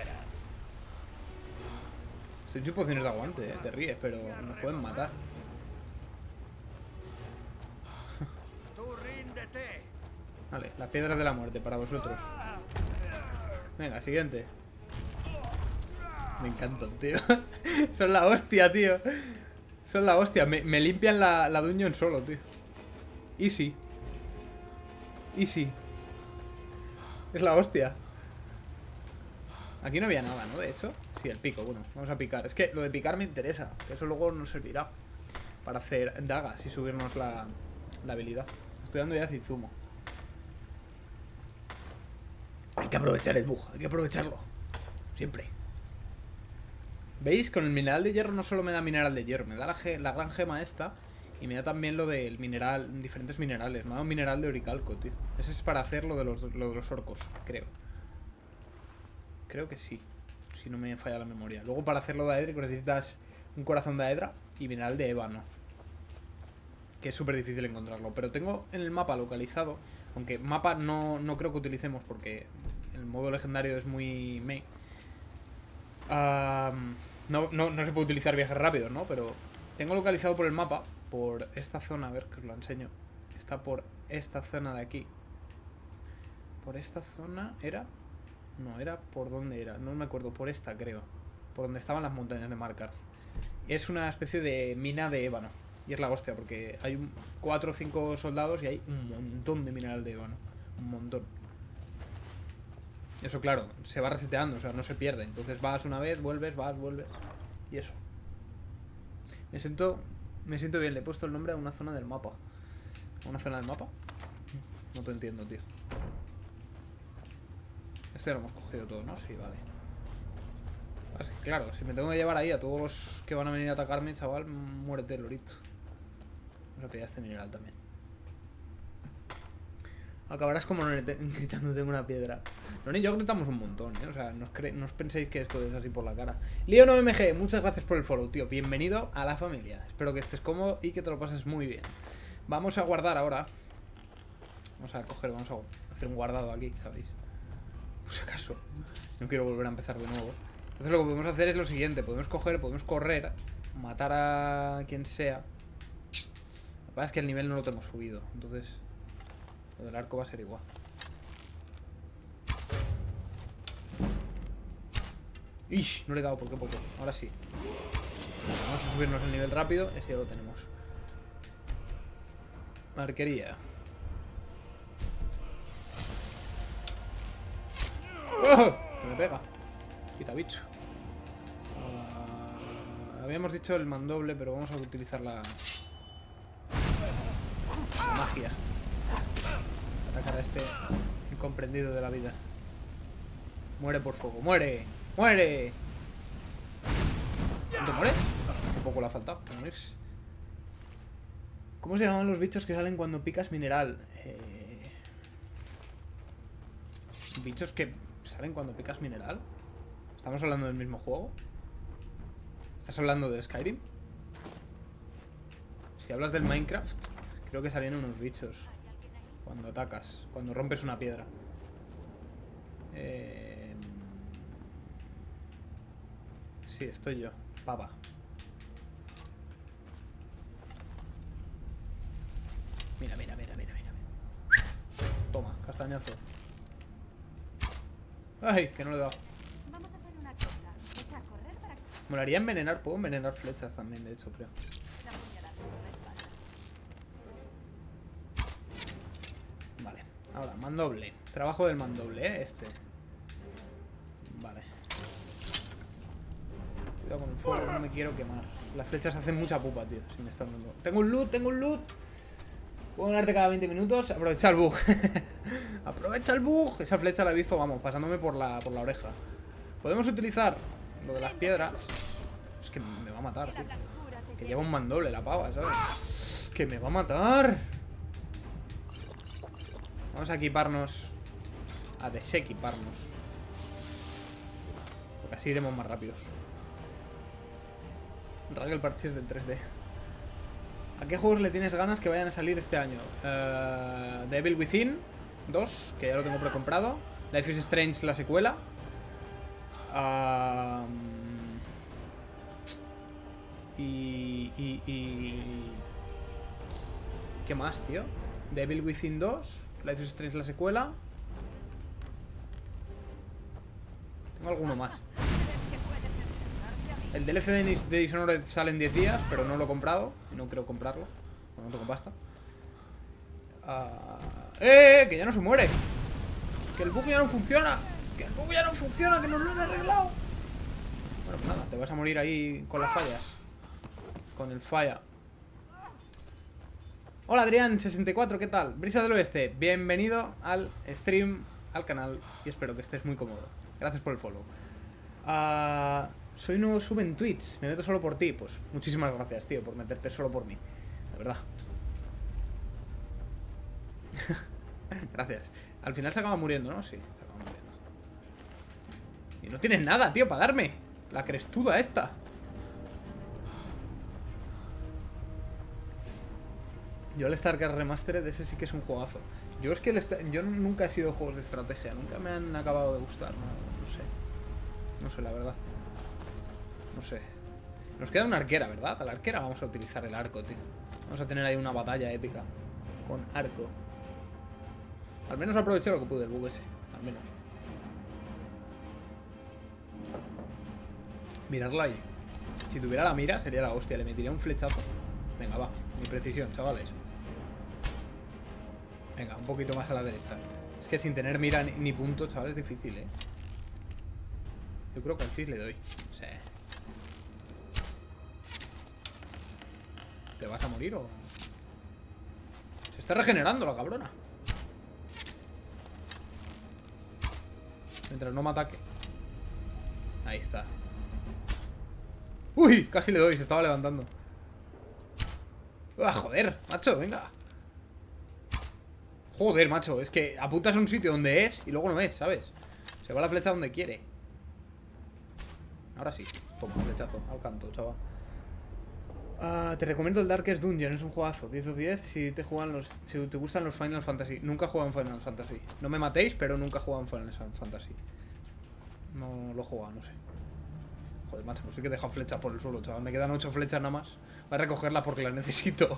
Soy pociones de aguante, eh. Te ríes, pero nos pueden matar. Vale, las piedras de la muerte para vosotros. Venga, siguiente. Me encantan, tío. Son la hostia, tío. Son la hostia. Me, me limpian la, la dungeon solo, tío. Easy. Easy. Es la hostia. Aquí no había nada, ¿no? De hecho. Sí, el pico. Bueno, vamos a picar. Es que lo de picar me interesa. Que eso luego nos servirá para hacer dagas y subirnos la, la habilidad. Estoy dando ya sin zumo. Hay que aprovechar el bug. Hay que aprovecharlo. Siempre. ¿Veis? Con el mineral de hierro no solo me da mineral de hierro. Me da la, la gran gema esta. Y me da también lo del mineral, diferentes minerales. Me da un mineral de oricalco, tío. Ese es para hacer lo de los, lo de los orcos, creo. Creo que sí. Si no me falla la memoria. Luego para hacerlo de Aedra necesitas un corazón de Aedra y mineral de ébano. Que es súper difícil encontrarlo. Pero tengo en el mapa localizado. Aunque mapa no, no creo que utilicemos porque el modo legendario es muy... meh. Um, no, no, no se puede utilizar viajes rápidos, ¿no? Pero tengo localizado por el mapa, por esta zona, a ver que os lo enseño. Está por esta zona de aquí. Por esta zona, ¿era? No, era por dónde era, no me acuerdo, por esta creo. Por donde estaban las montañas de Markarth. Es una especie de mina de ébano. Y es la hostia, porque hay un, cuatro o cinco soldados y hay un montón de mineral de ébano. Un montón. Eso, claro, se va reseteando, o sea, no se pierde. Entonces vas una vez, vuelves, vas, vuelves. Y eso. Me siento me siento bien, le he puesto el nombre a una zona del mapa. ¿A una zona del mapa? No te entiendo, tío. Este lo hemos cogido todo, ¿no? Sí, vale. Es que, claro, si me tengo que llevar ahí a todos los que van a venir a atacarme, chaval, muérete, lorito. Vamos a pillar este mineral también. Acabarás como Noni gritando tengo una piedra. Noni y yo gritamos un montón, ¿eh? O sea, no os, no os penséis que esto es así por la cara. Leo nueve M G, muchas gracias por el follow, tío. Bienvenido a la familia. Espero que estés cómodo y que te lo pases muy bien. Vamos a guardar ahora. Vamos a coger, vamos a hacer un guardado aquí, ¿sabéis? Por si acaso. No quiero volver a empezar de nuevo. Entonces lo que podemos hacer es lo siguiente. Podemos coger, podemos correr, matar a quien sea. Lo que pasa es que el nivel no lo tengo subido. Entonces lo del arco va a ser igual. ¡Ish! No le he dado, ¿por qué poco? Ahora sí. Vamos a subirnos el nivel rápido. Ese ya lo tenemos. Arquería. ¡Oh! Me pega. Quita bicho. Uh, habíamos dicho el mandoble, pero vamos a utilizar la, la magia. Atacar a este incomprendido de la vida. Muere por fuego. ¡Muere! ¡Muere! ¿No te muere? Un poco le ha faltado para morirse. ¿Cómo se llaman los bichos que salen cuando picas mineral? Eh... ¿Bichos que salen cuando picas mineral? ¿Estamos hablando del mismo juego? ¿Estás hablando del Skyrim? Si hablas del Minecraft, creo que salen unos bichos cuando atacas, cuando rompes una piedra. Eh... Sí, estoy yo. Papa. Mira, mira, mira, mira, mira. Toma, castañazo. Ay, que no le he dado. Vamos a hacer una cosa. Echa a correr para que Molaría envenenar, puedo envenenar flechas también, de hecho, creo. la puñalada por la espalda. Vale, ahora, mandoble. Trabajo del mandoble, ¿eh? Este. Vale. Cuidado con el fuego, no me quiero quemar. Las flechas hacen mucha pupa, tío, si me están dando. Tengo un loot, tengo un loot. Puedo ganarte cada veinte minutos. Aprovecha el bug. Aprovecha el bug. Esa flecha la he visto, vamos, pasándome por la, por la oreja. Podemos utilizar lo de las piedras. Es que me va a matar, tío. Que lleva un mandoble la pava, ¿sabes? Que me va a matar. Vamos a equiparnos. A desequiparnos. Porque así iremos más rápidos. Ragel Parches del tres D. ¿A qué juegos le tienes ganas que vayan a salir este año? Uh, Devil Within dos, que ya lo tengo precomprado. Life is Strange, la secuela. Uh, y, y, y... ¿Qué más, tío? Devil Within dos, Life is Strange, la secuela. Tengo alguno más. El D L C de, de Dishonored sale en diez días, pero no lo he comprado. Y no creo comprarlo. Bueno, no tengo pasta. Uh... ¡Eh! Que ya no se muere. Que el bug ya no funciona. Que el bug ya no funciona, que nos lo han arreglado. Bueno, pues nada, te vas a morir ahí con las fallas. Con el falla. Hola Adrián sesenta y cuatro, ¿qué tal? Brisa del Oeste, bienvenido al stream, al canal. Y espero que estés muy cómodo. Gracias por el follow. Ah... Uh... Soy nuevo sub en Twitch, me meto solo por ti. Pues muchísimas gracias, tío, por meterte solo por mí. De verdad. Gracias. Al final se acaba muriendo, ¿no? Sí, se acaba muriendo. Y no tienes nada, tío, para darme. La crestuda esta. Yo el StarCraft Remastered, ese sí que es un juegazo. Yo es que el yo nunca he sido juegos de estrategia. Nunca me han acabado de gustar. No, no sé. No sé, la verdad. No sé. Nos queda una arquera, ¿verdad? A la arquera vamos a utilizar el arco, tío. Vamos a tener ahí una batalla épica con arco. Al menos aproveché lo que pude del bug ese. Al menos. Mirarla ahí. Si tuviera la mira sería la hostia. Le metiría un flechazo. Venga, va. Mi precisión, chavales. Venga, un poquito más a la derecha. Es que sin tener mira ni, ni punto, chaval, es difícil, ¿eh? Yo creo que al sí le doy. Sí. ¿Te vas a morir o...? Se está regenerando la cabrona. Mientras no me ataque. Ahí está. ¡Uy! Casi le doy, se estaba levantando. ¡Ah, joder, macho! Venga. Joder, macho. Es que apuntas a un sitio donde es y luego no es, ¿sabes? Se va la flecha donde quiere. Ahora sí. Toma, flechazo. Al canto, chaval. Uh, te recomiendo el Darkest Dungeon, es un juegazo. diez de diez si te juegan los. Si te gustan los Final Fantasy. Nunca he jugado en Final Fantasy. No me matéis, pero nunca he jugado en Final Fantasy. No lo he jugado, no sé. Joder, macho, pues sí que he dejado flechas por el suelo, chaval. Me quedan ocho flechas nada más. Voy a recogerlas porque las necesito.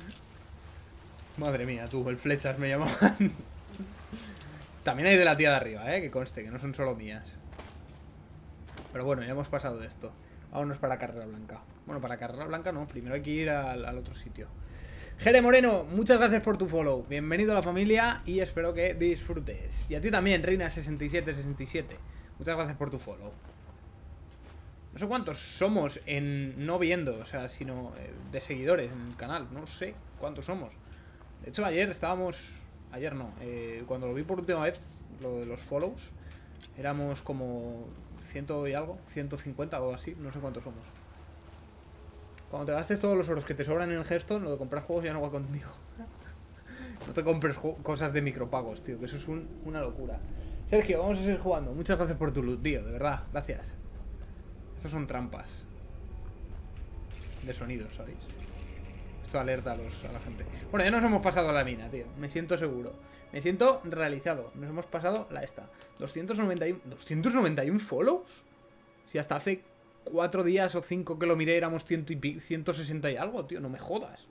Madre mía, tú, el flechas me llamaban. También hay de la tía de arriba, eh, que conste, que no son solo mías. Pero bueno, ya hemos pasado de esto. Vámonos para Carrera Blanca. Bueno, para Carrera Blanca no, primero hay que ir al, al otro sitio. Jere Moreno, muchas gracias por tu follow. Bienvenido a la familia y espero que disfrutes. Y a ti también, Reina sesenta y siete sesenta y siete. Muchas gracias por tu follow. No sé cuántos somos en no viendo, o sea, sino eh, de seguidores en el canal. No sé cuántos somos. De hecho, ayer estábamos... Ayer no, eh, cuando lo vi por última vez, lo de los follows, éramos como ciento y algo, ciento cincuenta o así, no sé cuántos somos. Cuando te gastes todos los euros que te sobran en el Hearthstone, lo de comprar juegos ya no va conmigo. No te compres cosas de micropagos, tío, que eso es un, una locura. Sergio, vamos a seguir jugando. Muchas gracias por tu loot, tío, de verdad, gracias. Estos son trampas de sonido, ¿sabéis? Esto alerta a, los, a la gente. Bueno, ya nos hemos pasado a la mina, tío. Me siento seguro. Me siento realizado. Nos hemos pasado la esta. doscientos noventa y uno, ¿doscientos noventa y uno follows? Si hasta hace cuatro días o cinco que lo miré éramos ciento y ciento sesenta y algo, tío. No me jodas.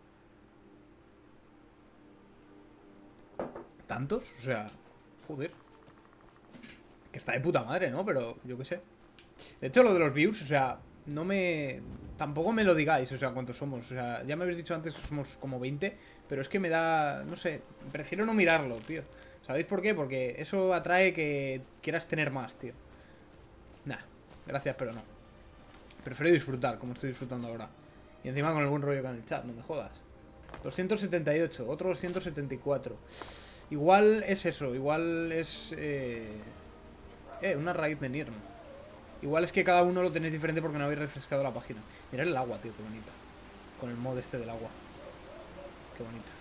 ¿Tantos? O sea, joder. Que está de puta madre, ¿no? Pero yo qué sé. De hecho, lo de los views, o sea, no me... Tampoco me lo digáis, o sea, cuántos somos. O sea, ya me habéis dicho antes que somos como veinte, pero es que me da... No sé, prefiero no mirarlo, tío. ¿Sabéis por qué? Porque eso atrae que quieras tener más, tío. Nah, gracias, pero no. Prefiero disfrutar, como estoy disfrutando ahora. Y encima con el buen rollo que en el chat, no me jodas. doscientos setenta y ocho, otro doscientos setenta y cuatro. Igual es eso, igual es... Eh, eh una raíz de Nirn. Igual es que cada uno lo tenéis diferente porque no habéis refrescado la página. Mirad el agua, tío, qué bonita. Con el mod este del agua. Qué bonito.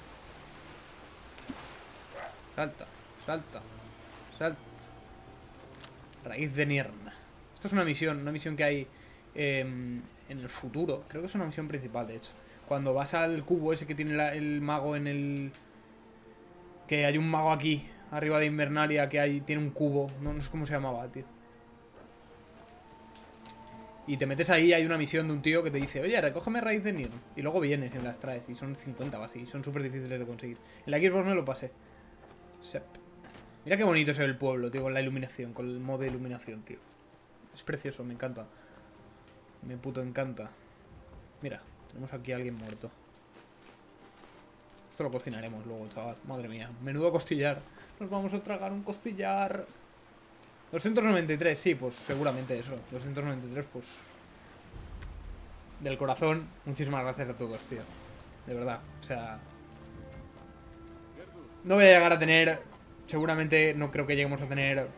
Salta, salta, salta. Raíz de Nirn. Esto es una misión, una misión que hay eh, en el futuro. Creo que es una misión principal, de hecho. Cuando vas al cubo ese que tiene la, el mago en el... Que hay un mago aquí, arriba de Invernalia, que hay tiene un cubo. No, no sé cómo se llamaba, tío. Y te metes ahí, hay una misión de un tío que te dice, oye, recógeme raíz de Nirn. Y luego vienes y las traes. Y son cincuenta o así. Y son súper difíciles de conseguir. En la Xbox me lo pasé. Sep. Mira qué bonito se ve el pueblo, tío, con la iluminación. Con el modo de iluminación, tío. Es precioso, me encanta. Me puto encanta. Mira, tenemos aquí a alguien muerto. Esto lo cocinaremos luego, chaval. Madre mía. Menudo costillar. Nos vamos a tragar un costillar. doscientos noventa y tres, sí, pues seguramente eso. doscientos noventa y tres, pues... Del corazón, muchísimas gracias a todos, tío. De verdad, o sea... No voy a llegar a tener... Seguramente no creo que lleguemos a tener...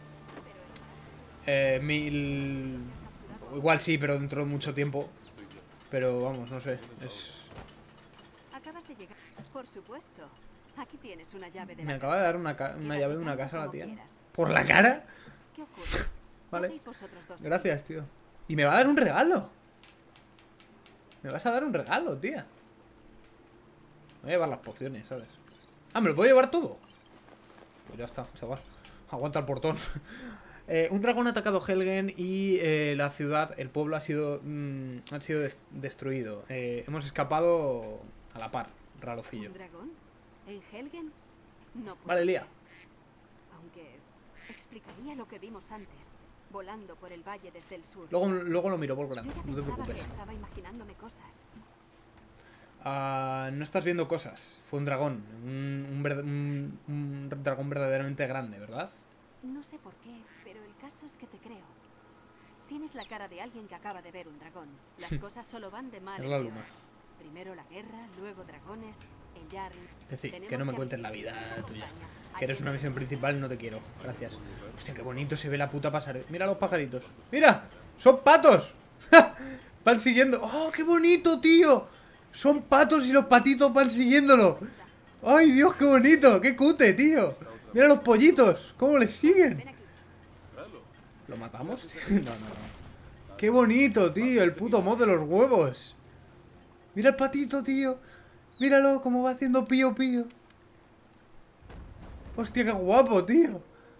Eh, mil... Igual sí, pero dentro de mucho tiempo. Pero vamos, no sé, es... Acabas de llegar. Por supuesto. Aquí tienes una llave de Me la acaba de casa. dar una, ca una llave de una casa a la tía. Quieras. ¿Por la cara? ¿Qué ocurre? Vale. ¿Qué hacéis vosotros dos? Gracias, tío. Y me va a dar un regalo. Me vas a dar un regalo, tía. Voy a llevar las pociones, ¿sabes? Ah, ¿me lo puedo llevar todo? Pues ya está, chaval. Aguanta el portón. eh, un dragón ha atacado Helgen y eh, la ciudad, el pueblo ha sido mmm, ha sido des destruido. Eh, hemos escapado a la par, rarofillo. ¿Un dragón? ¿En Helgen? No puede Vale, Lía. ser. Aunque explicaría lo que vimos antes, volando por el valle desde el sur. Luego, luego lo miro, Volgran. Yo ya No te pensaba preocupes. que estaba imaginándome cosas. Uh, no estás viendo cosas. Fue un dragón. Un, un, verd un, un dragón verdaderamente grande, ¿verdad? No sé por qué, pero el caso es que te creo. Tienes la cara de alguien que acaba de ver un dragón. Las cosas solo van de mal Es en la peor. luna. Primero la guerra, luego dragones. El Jarl. Que sí, Tenemos que no me que cuentes la recibir vida tu tuya. compañía. Que eres Hay una que- misión principal, no te quiero. Gracias. Hostia, qué bonito se ve la puta pasar. Mira los pajaritos. ¡Mira! ¡Son patos! Van siguiendo. ¡Oh, qué bonito, tío! Son patos y los patitos van siguiéndolo. ¡Ay, Dios, qué bonito! ¡Qué cute, tío! Mira los pollitos. ¿Cómo les siguen? Ven aquí. ¿Lo matamos? No, no, no. ¡Qué bonito, tío! El puto mod de los huevos. Mira el patito, tío. Míralo, cómo va haciendo pío pío. Hostia, qué guapo, tío.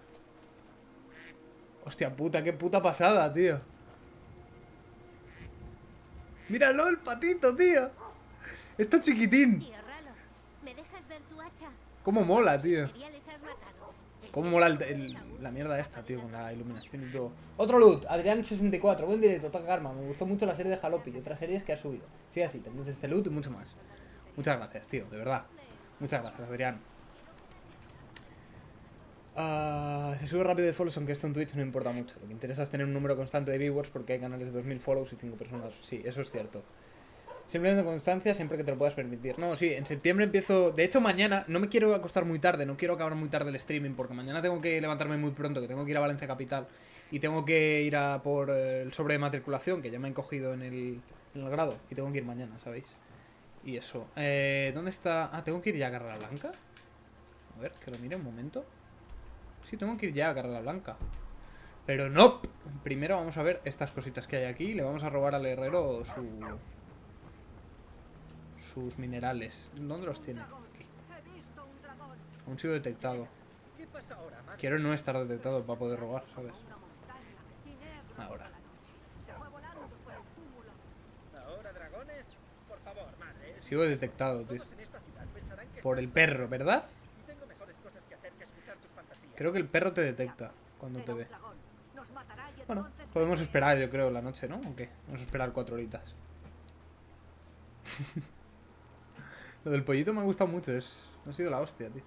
Hostia puta, qué puta pasada, tío. Míralo, el patito, tío. Está chiquitín. Tío Ralo, ¿me dejas ver tu hacha? Cómo mola, tío. Materiales has matado. El Cómo mola el- el- la mierda esta, tío, con la iluminación y todo. Otro loot, Adrián sesenta y cuatro. Buen directo, toca karma. Me gustó mucho la serie de Jalopy y otras series que ha subido. Sigue así, tenés este loot y mucho más. Muchas gracias, tío, de verdad. Muchas gracias, Adrián. Ah, se sube rápido de follows, aunque esto en Twitch no importa mucho. Lo que interesa es tener un número constante de viewers porque hay canales de dos mil follows y cinco personas. Sí, eso es cierto. Simplemente constancia siempre que te lo puedas permitir. No, sí, en septiembre empiezo... De hecho, mañana no me quiero acostar muy tarde, no quiero acabar muy tarde el streaming porque mañana tengo que levantarme muy pronto, que tengo que ir a Valencia Capital y tengo que ir a por eh, el sobre de matriculación, que ya me han cogido en el, en el grado y tengo que ir mañana, ¿sabéis? Y eso. Eh, ¿Dónde está...? Ah, ¿tengo que ir ya a Carrera Blanca? A ver, que lo mire un momento. Sí, tengo que ir ya a Carrera Blanca. Pero no. Primero vamos a ver estas cositas que hay aquí y le vamos a robar al herrero su... sus minerales. ¿Dónde los tiene? Aquí. Aún sigo detectado. ¿Qué pasa ahora, madre? Quiero no estar detectado para poder robar, ¿sabes? Ahora. ¿Ahora dragones? Por favor, madre. Sigo detectado, tío. Todos en esta ciudad pensarán que Por el estás perro, ¿verdad? y tengo mejores cosas que hacer que escuchar tus fantasías. Creo que el perro te detecta cuando te ve. Nos matará y Bueno, entonces podemos esperar, yo creo, la noche, ¿no? ¿O qué? Vamos a esperar cuatro horitas. Lo del pollito me ha gustado mucho, es... no ha sido la hostia, tío.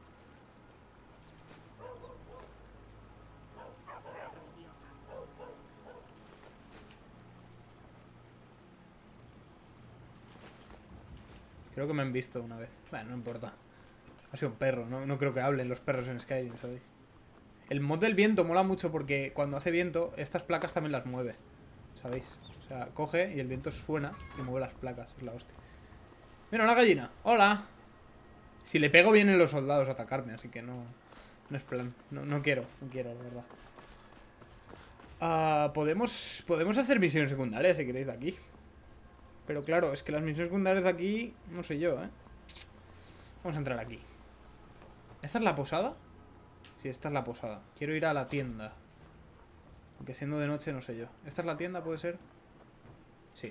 Creo que me han visto una vez. Bueno, no importa. Ha sido un perro, no, no creo que hablen los perros en Skyrim, ¿sabéis? El mod del viento mola mucho porque cuando hace viento, estas placas también las mueve. ¿Sabéis? O sea, coge y el viento suena y mueve las placas. Es la hostia. Mira, una gallina. ¡Hola! Si le pego vienen los soldados a atacarme, así que no... No es plan. No, no quiero, no quiero, la verdad. Ah, podemos, podemos hacer misiones secundarias si queréis de aquí. Pero claro, es que las misiones secundarias de aquí... No sé yo, ¿eh? Vamos a entrar aquí. ¿Esta es la posada? Sí, esta es la posada. Quiero ir a la tienda. Aunque siendo de noche, no sé yo. ¿Esta es la tienda, puede ser? Sí.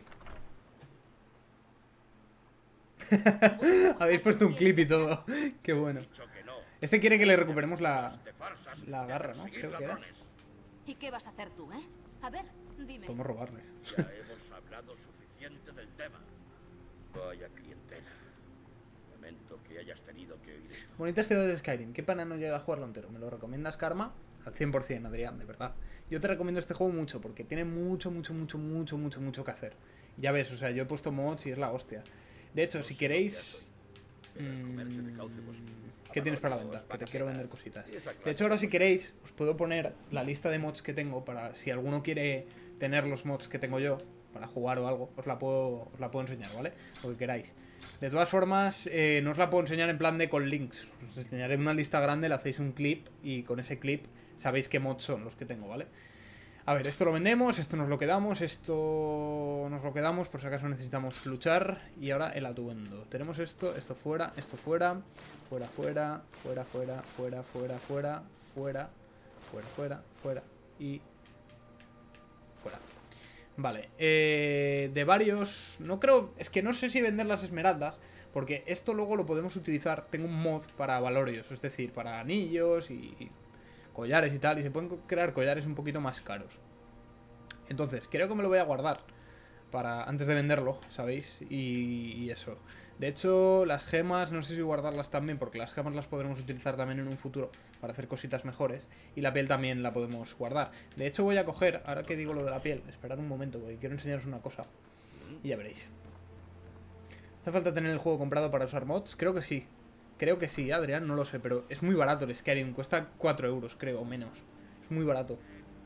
Habéis puesto un clip y todo. Qué bueno. Dicho que no. Este quiere que le recuperemos la, De farsas, la de garra, ¿no? perseguir Creo que era. ladrones. ¿Y qué vas a hacer tú, eh? A ver, dime. Podemos robarle. Ya hemos hablado suficiente del tema. Vaya clientela. Lamento que hayas tenido que oír esto. Bonitas ciudades de Skyrim. ¿Qué pana no llega a jugarlo entero? ¿Me lo recomiendas, Karma? Al cien por cien, Adrián, de verdad. Yo te recomiendo este juego mucho porque tiene mucho, mucho, mucho, mucho, mucho, mucho que hacer. Ya ves, o sea, yo he puesto mods y es la hostia. De hecho, si queréis... Mm, ¿qué tienes para la venta? Que te quiero vender cositas. De hecho, ahora si queréis, os puedo poner la lista de mods que tengo para si alguno quiere tener los mods que tengo yo para jugar o algo, os la puedo, os la puedo enseñar, ¿vale? Lo que queráis. De todas formas, eh, no os la puedo enseñar en plan de con links. Os enseñaré una lista grande, le hacéis un clip y con ese clip sabéis qué mods son los que tengo, ¿vale? A ver, esto lo vendemos, esto nos lo quedamos, esto nos lo quedamos por si acaso necesitamos luchar. Y ahora el atuendo. Tenemos esto, esto fuera, esto fuera, fuera, fuera, fuera, fuera, fuera, fuera, fuera, fuera, fuera, fuera, fuera y fuera. Vale, eh, de varios... No creo... Es que no sé si vender las esmeraldas, porque esto luego lo podemos utilizar. Tengo un mod para valorios, es decir, para anillos y collares y tal, y se pueden crear collares un poquito más caros. Entonces, creo que me lo voy a guardar para antes de venderlo, ¿sabéis? Y, y eso. De hecho, las gemas, no sé si guardarlas también, porque las gemas las podremos utilizar también en un futuro para hacer cositas mejores. Y la piel también la podemos guardar. De hecho, voy a coger, ahora que digo lo de la piel, esperad un momento, porque quiero enseñaros una cosa. Y ya veréis. ¿Hace falta tener el juego comprado para usar mods? Creo que sí. Creo que sí, Adrián, no lo sé, pero es muy barato el Skyrim. Cuesta cuatro euros, creo, o menos. Es muy barato.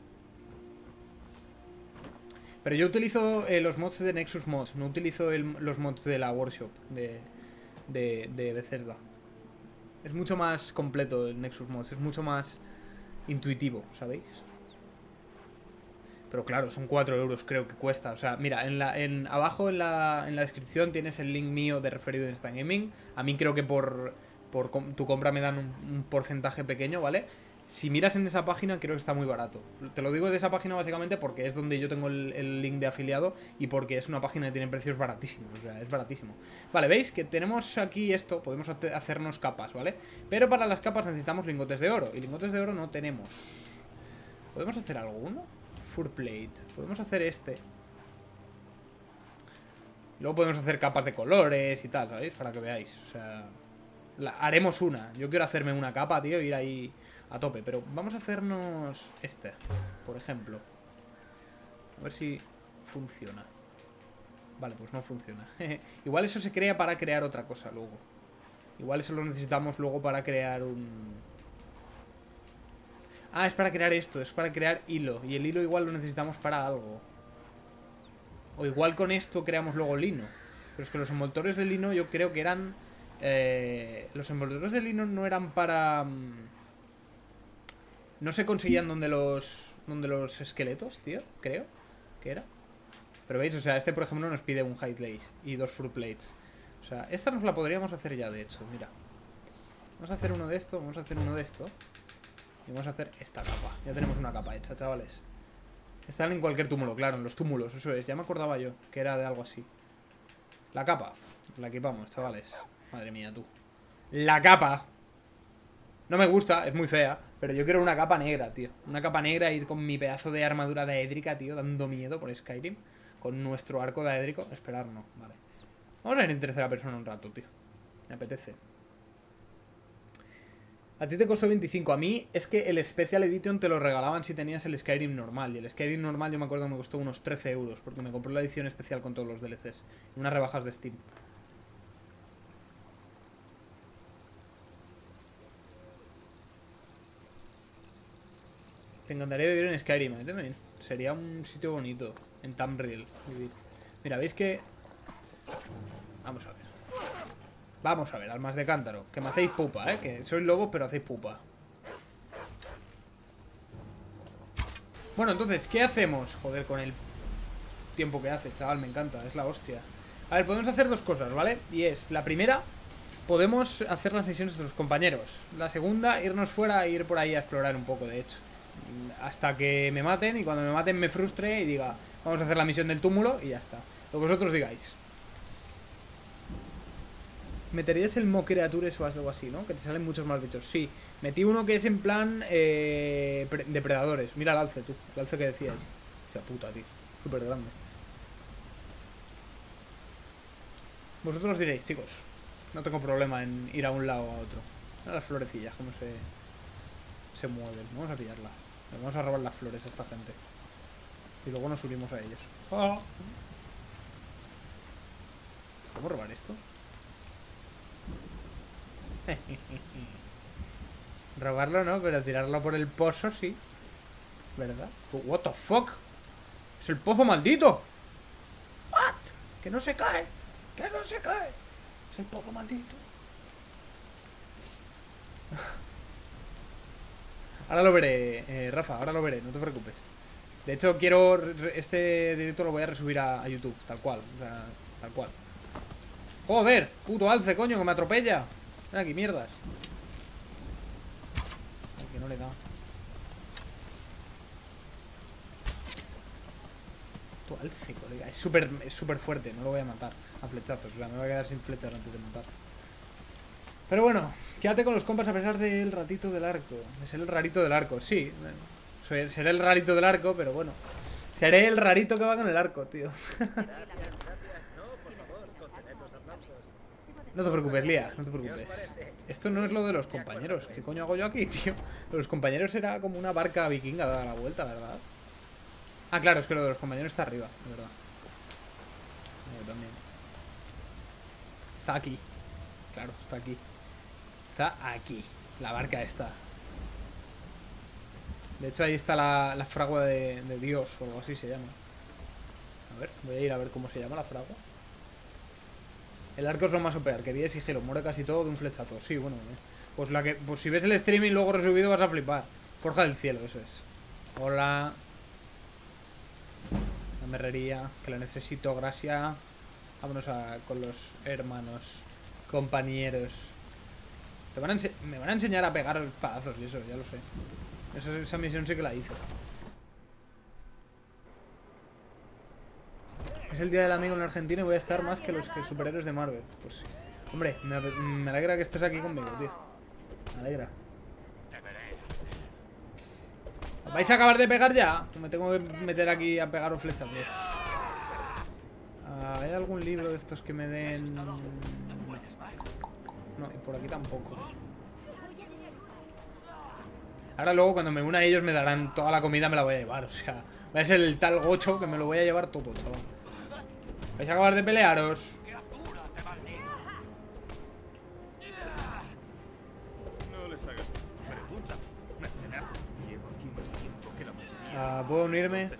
Pero yo utilizo eh, los mods de Nexus Mods, no utilizo el, los mods de la Workshop de, de, de Bethesda. Es mucho más completo el Nexus Mods, es mucho más intuitivo, ¿sabéis? Pero claro, son cuatro euros creo que cuesta. O sea, mira, en la, en, abajo en la, en la descripción tienes el link mío de referido de Instant Gaming. A mí creo que por, por com tu compra me dan un, un porcentaje pequeño, ¿vale? Si miras en esa página creo que está muy barato. Te lo digo de esa página básicamente porque es donde yo tengo el, el link de afiliado y porque es una página que tiene precios baratísimos. O sea, es baratísimo. Vale, ¿veis? Que tenemos aquí esto, podemos hacernos capas, ¿vale? Pero para las capas necesitamos lingotes de oro y lingotes de oro no tenemos. ¿Podemos hacer alguno? Fur plate. Podemos hacer este. Luego podemos hacer capas de colores y tal, ¿sabéis? Para que veáis. O sea, la, haremos una. Yo quiero hacerme una capa, tío, e ir ahí a tope. Pero vamos a hacernos este, por ejemplo. A ver si funciona. Vale, pues no funciona. Igual eso se crea para crear otra cosa luego. Igual eso lo necesitamos luego para crear un... Ah, es para crear esto, es para crear hilo. Y el hilo igual lo necesitamos para algo. O igual con esto creamos luego lino. Pero es que los envoltores de lino yo creo que eran... Eh, los envoltores de lino no eran para... No se conseguían donde los... Donde los esqueletos, tío, creo. ¿Qué era? Pero veis, o sea, este por ejemplo nos pide un hide lace y dos fruit plates. O sea, esta nos la podríamos hacer ya, de hecho, mira. Vamos a hacer uno de esto, vamos a hacer uno de esto. Y vamos a hacer esta capa. Ya tenemos una capa hecha, chavales. Están en cualquier túmulo, claro, en los túmulos, eso es. Ya me acordaba yo que era de algo así. La capa. La equipamos, chavales. Madre mía, tú. La capa. No me gusta, es muy fea. Pero yo quiero una capa negra, tío. Una capa negra, ir con mi pedazo de armadura daédrica, tío, dando miedo por Skyrim. Con nuestro arco daédrico. Esperar, no, vale. Vamos a ir en tercera persona un rato, tío. Me apetece. A ti te costó veinticinco. A mí es que el Special Edition te lo regalaban si tenías el Skyrim normal. Y el Skyrim normal yo me acuerdo que me costó unos trece euros. Porque me compré la edición especial con todos los D L Cs. Y unas rebajas de Steam. Te encantaría vivir en Skyrim, ¿eh? También. Sería un sitio bonito. En Tamriel. Mira, ¿veis que...? Vamos a ver. Vamos a ver, almas de cántaro. Que me hacéis pupa, ¿eh? Que sois lobos, pero hacéis pupa. Bueno, entonces, ¿qué hacemos? Joder, con el tiempo que hace, chaval, me encanta. Es la hostia. A ver, podemos hacer dos cosas, ¿vale? Y es, la primera, podemos hacer las misiones de los compañeros. La segunda, irnos fuera e ir por ahí a explorar un poco, de hecho. Hasta que me maten, y cuando me maten me frustre y diga, vamos a hacer la misión del túmulo y ya está. Lo que vosotros digáis. ¿Meterías el Mo Creatures o algo así, no? Que te salen muchos más bichos. Sí, metí uno que es en plan eh, depredadores. Mira el alce, tú. El alce que decías. O sea, puta, tío. Súper grande. Vosotros diréis, chicos. No tengo problema en ir a un lado o a otro. Mira las florecillas, cómo se, se mueven. Vamos a pillarlas. Vamos a robar las flores a esta gente. Y luego nos subimos a ellos. ¡Oh! ¿Cómo robar esto? Robarlo no, pero tirarlo por el pozo sí. ¿Verdad? What the fuck? Es el pozo maldito. What? Que no se cae. Que no se cae. Es el pozo maldito. Ahora lo veré, eh, Rafa, ahora lo veré, no te preocupes. De hecho quiero, este directo lo voy a resubir a, a YouTube, tal cual. O sea, tal cual. Joder, puto alce, coño, que me atropella. Ven aquí, mierdas. Ay, que no le da. Tu alce, colega. Es súper es súper fuerte, no lo voy a matar a flechazos. O sea, me voy a quedar sin flechas antes de matar. Pero bueno, quédate con los compas a pesar del ratito del arco. De ser el rarito del arco, sí. Soy, seré el rarito del arco, pero bueno. Seré el rarito que va con el arco, tío. No te preocupes, Lía, no te preocupes. Esto no es lo de los compañeros. ¿Qué coño hago yo aquí, tío? Los compañeros era como una barca vikinga dada la vuelta, ¿verdad? Ah, claro, es que lo de los compañeros está arriba, de verdad. Yo también. está aquí. Claro, está aquí. Está aquí. La barca está. De hecho, ahí está la, la fragua de, de Dios, o algo así se llama. A ver, voy a ir a ver cómo se llama la fragua. El arco es lo más O P, arquería y sigilo. Muere casi todo de un flechazo. Sí, bueno, eh. Pues la que. Pues si ves el streaming luego resubido vas a flipar. Forja del cielo, eso es. Hola. La merrería, que la necesito, gracias. Vámonos a, con los hermanos, compañeros. Te van a me van a enseñar a pegar espadazos y eso, ya lo sé. Esa, esa misión sí que la hice. Es el día del amigo en Argentina y voy a estar más que los que superhéroes de Marvel. Pues sí. Hombre, me, me alegra que estés aquí conmigo, tío. Me alegra. ¿Vais a acabar de pegar ya? Me tengo que meter aquí a pegaros flechas. Ah, ¿hay algún libro de estos que me den...? No, no, y por aquí tampoco. Ahora luego cuando me una a ellos me darán toda la comida, me la voy a llevar. O sea, va a ser el tal gocho que me lo voy a llevar todo, chaval. ¿Vais a acabar de pelearos? Uh, ¿Puedo unirme?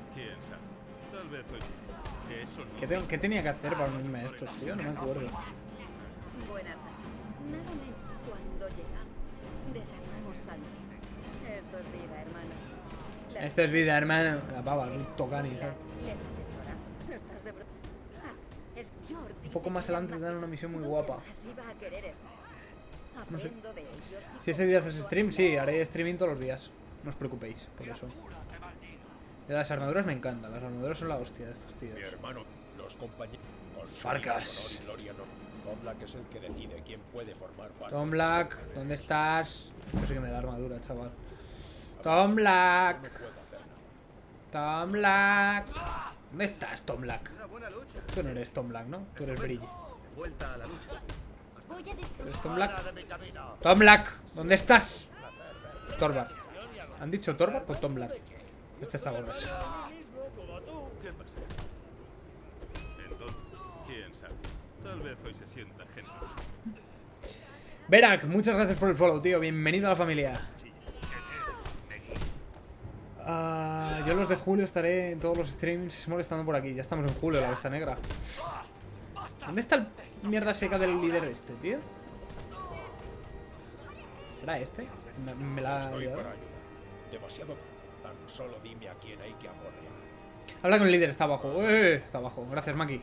¿Qué, tengo, ¿Qué tenía que hacer para unirme a estos, tío? No me acuerdo. Buenas tardes. Nada menos. Cuando llegamos, derramamos sangre. Esto es vida, hermano. La Esto es vida, hermano. La pava, un tocani. les asesora. ¿Estás de bro... ah, es Jordi. Un poco más adelante te dan una misión muy guapa. Así va a querer estar. No sé. Aprendo de ellos y Si ese día haces stream, sí, haré streaming todos los días. No os preocupéis por eso. De las armaduras me encantan. Las armaduras son la hostia de estos tíos. Mi hermano, los compañeros. Farcas. Tom Black es el que decide quién puede formar parte. Tom Black, ¿dónde estás? Esto sí que me da armadura, chaval. Tom Black. Tom Black. ¿Dónde estás, Tom Black? Tú no eres Tom Black, ¿no? Tú eres Brillo. Vuelta a la lucha. Voy a ¿Tú disfrutar. eres Tom Black? Tom Black, ¿dónde estás? Torbar. ¿Han dicho Torbar o Tom Black? Este está borracho. ¿Qué pasa? Entonces, quién sabe. Tal vez hoy se sienta generoso. Verak, muchas gracias por el follow, tío. Bienvenido a la familia. Uh, yo los de julio estaré en todos los streams molestando por aquí. Ya estamos en julio, la Besta Negra. ¿Dónde está el mierda seca del líder de este, tío? ¿Era este? Me, me la ha Estoy liado. para ayudar. Demasiado. Tan solo dime a quién hay que aporrear. Habla con el líder, está abajo. ¡Eh! Está abajo. Gracias, Maki.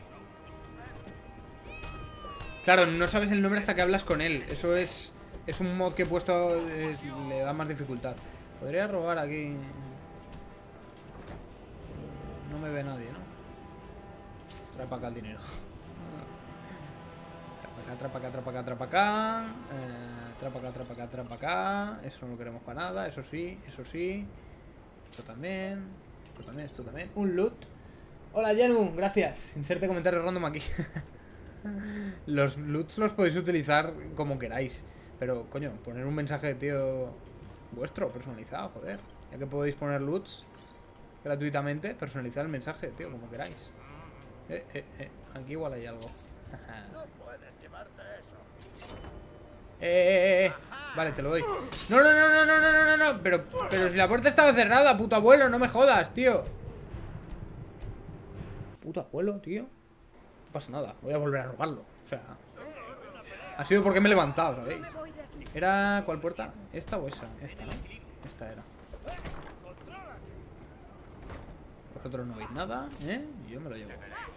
Claro, no sabes el nombre hasta que hablas con él. Eso es... Es un mod que he puesto... es- le da más dificultad. Podría robar aquí... No me ve nadie, ¿no? Trae para acá el dinero. Trae para acá, trae para acá, trae para acá. Eh, trae para acá, trae para acá, trae para acá. Eso no lo queremos para nada. Eso sí, eso sí. Esto también. Esto también, esto también. Un loot. Hola, Janu. Gracias. Inserte comentario random aquí. Los loots los podéis utilizar como queráis. Pero, coño, poner un mensaje, tío, vuestro, personalizado, joder. Ya que podéis poner loots gratuitamente, personalizar el mensaje, tío, como queráis. Eh, eh, eh. Aquí igual hay algo. No puedes llevarte eso. Eh, eh, eh. Vale, te lo doy. No, no, no, no, no, no, no, no, no. Pero, pero si la puerta estaba cerrada, puto abuelo, no me jodas, tío. Puto abuelo, tío. No pasa nada, voy a volver a robarlo. O sea, ha sido porque me he levantado, ¿sabéis? ¿Era cuál puerta? ¿Esta o esa? Esta, ¿no? Esta era. Vosotros no veis nada, ¿eh? Y yo me lo llevo.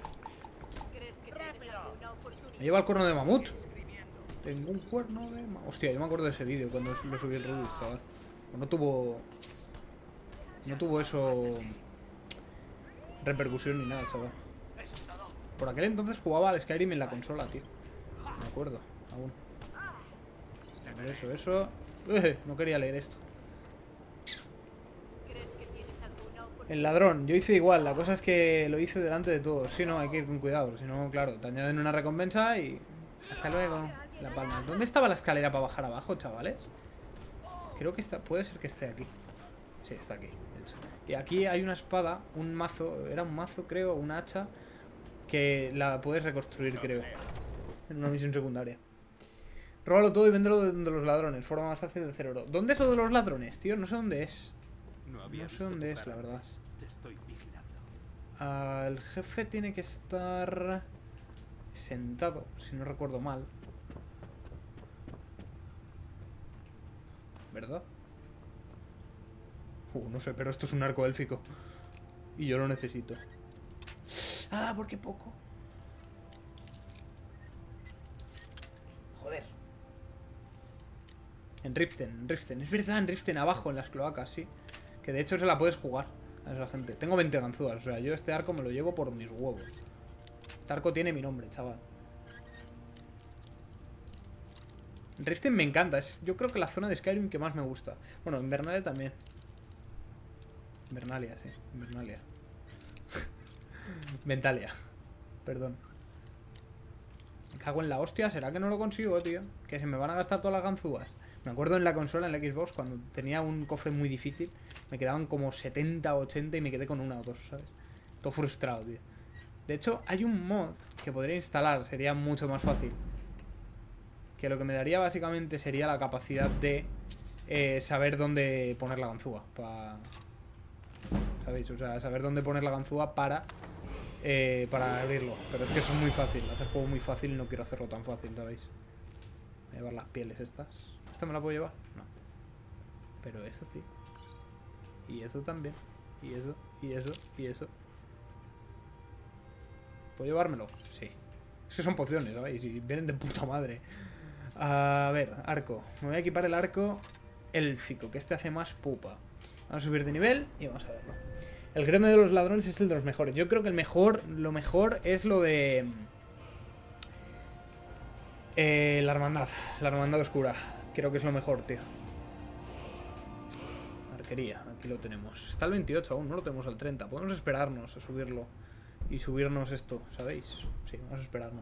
Me llevo el cuerno de mamut. Tengo un cuerno de mamut. Hostia, yo me acuerdo de ese vídeo cuando lo subí el Rubis, chaval. No tuvo... No tuvo eso... repercusión ni nada, chaval. Por aquel entonces jugaba al Skyrim en la consola, tío. Me acuerdo, aún. A ver, eso, eso... Uy, no quería leer esto. El ladrón, yo hice igual, la cosa es que lo hice delante de todos. Sí, no, hay que ir con cuidado, si no, claro, te añaden una recompensa y... Hasta luego, la palma. ¿Dónde estaba la escalera para bajar abajo, chavales? Creo que está, puede ser que esté aquí. Sí, está aquí, de hecho. Y aquí hay una espada, un mazo, era un mazo creo, una hacha, que la puedes reconstruir, creo. en una misión secundaria. Róbalo todo y véndelo de de los ladrones. Forma más fácil de hacer oro. ¿Dónde es lo de los ladrones, tío? No sé dónde es. No había No sé visto dónde tu es, la cara verdad. antes. Te estoy vigilando. Ah, el jefe tiene que estar sentado, si no recuerdo mal. ¿Verdad? Uh, no sé, pero esto es un arco élfico. Y yo lo necesito. Ah, ¿por qué poco? Joder. En Riften, en Riften. Es verdad, en Riften, abajo, en las cloacas, sí. Que de hecho se la puedes jugar a esa gente. Tengo veinte ganzúas, o sea, yo este arco me lo llevo por mis huevos. Este arco tiene mi nombre, chaval. Riften me encanta, es yo creo que la zona de Skyrim que más me gusta. Bueno, Invernalia también. Invernalia, sí, Invernalia. Ventalia, perdón. Me cago en la hostia, ¿será que no lo consigo, tío? Que se me van a gastar todas las ganzúas. Me acuerdo en la consola, en la Xbox, cuando tenía un cofre muy difícil, me quedaban como setenta, ochenta y me quedé con una o dos, ¿sabes? Todo frustrado, tío. De hecho, hay un mod que podría instalar, sería mucho más fácil. Que lo que me daría básicamente sería la capacidad de eh, saber dónde poner la ganzúa. Pa... ¿Sabéis? O sea, saber dónde poner la ganzúa para eh, para abrirlo. Pero es que eso es muy fácil. Hacer juego muy fácil y no quiero hacerlo tan fácil, ¿sabéis? Voy a llevar las pieles estas. ¿Esta me la puedo llevar? No. Pero eso sí. Y eso también. Y eso, y eso, y eso. ¿Puedo llevármelo? Sí. Es que son pociones, ¿sabéis? Y vienen de puta madre. A ver, arco. Me voy a equipar el arco élfico, que este hace más pupa. Vamos a subir de nivel y vamos a verlo. El gremio de los ladrones es el de los mejores. Yo creo que el mejor, lo mejor es lo de... Eh, la hermandad. La hermandad oscura. Creo que es lo mejor, tío. Arquería, aquí lo tenemos. Está al veintiocho aún, no lo tenemos al treinta. Podemos esperarnos a subirlo. Y subirnos esto, ¿sabéis? Sí, vamos a esperarnos.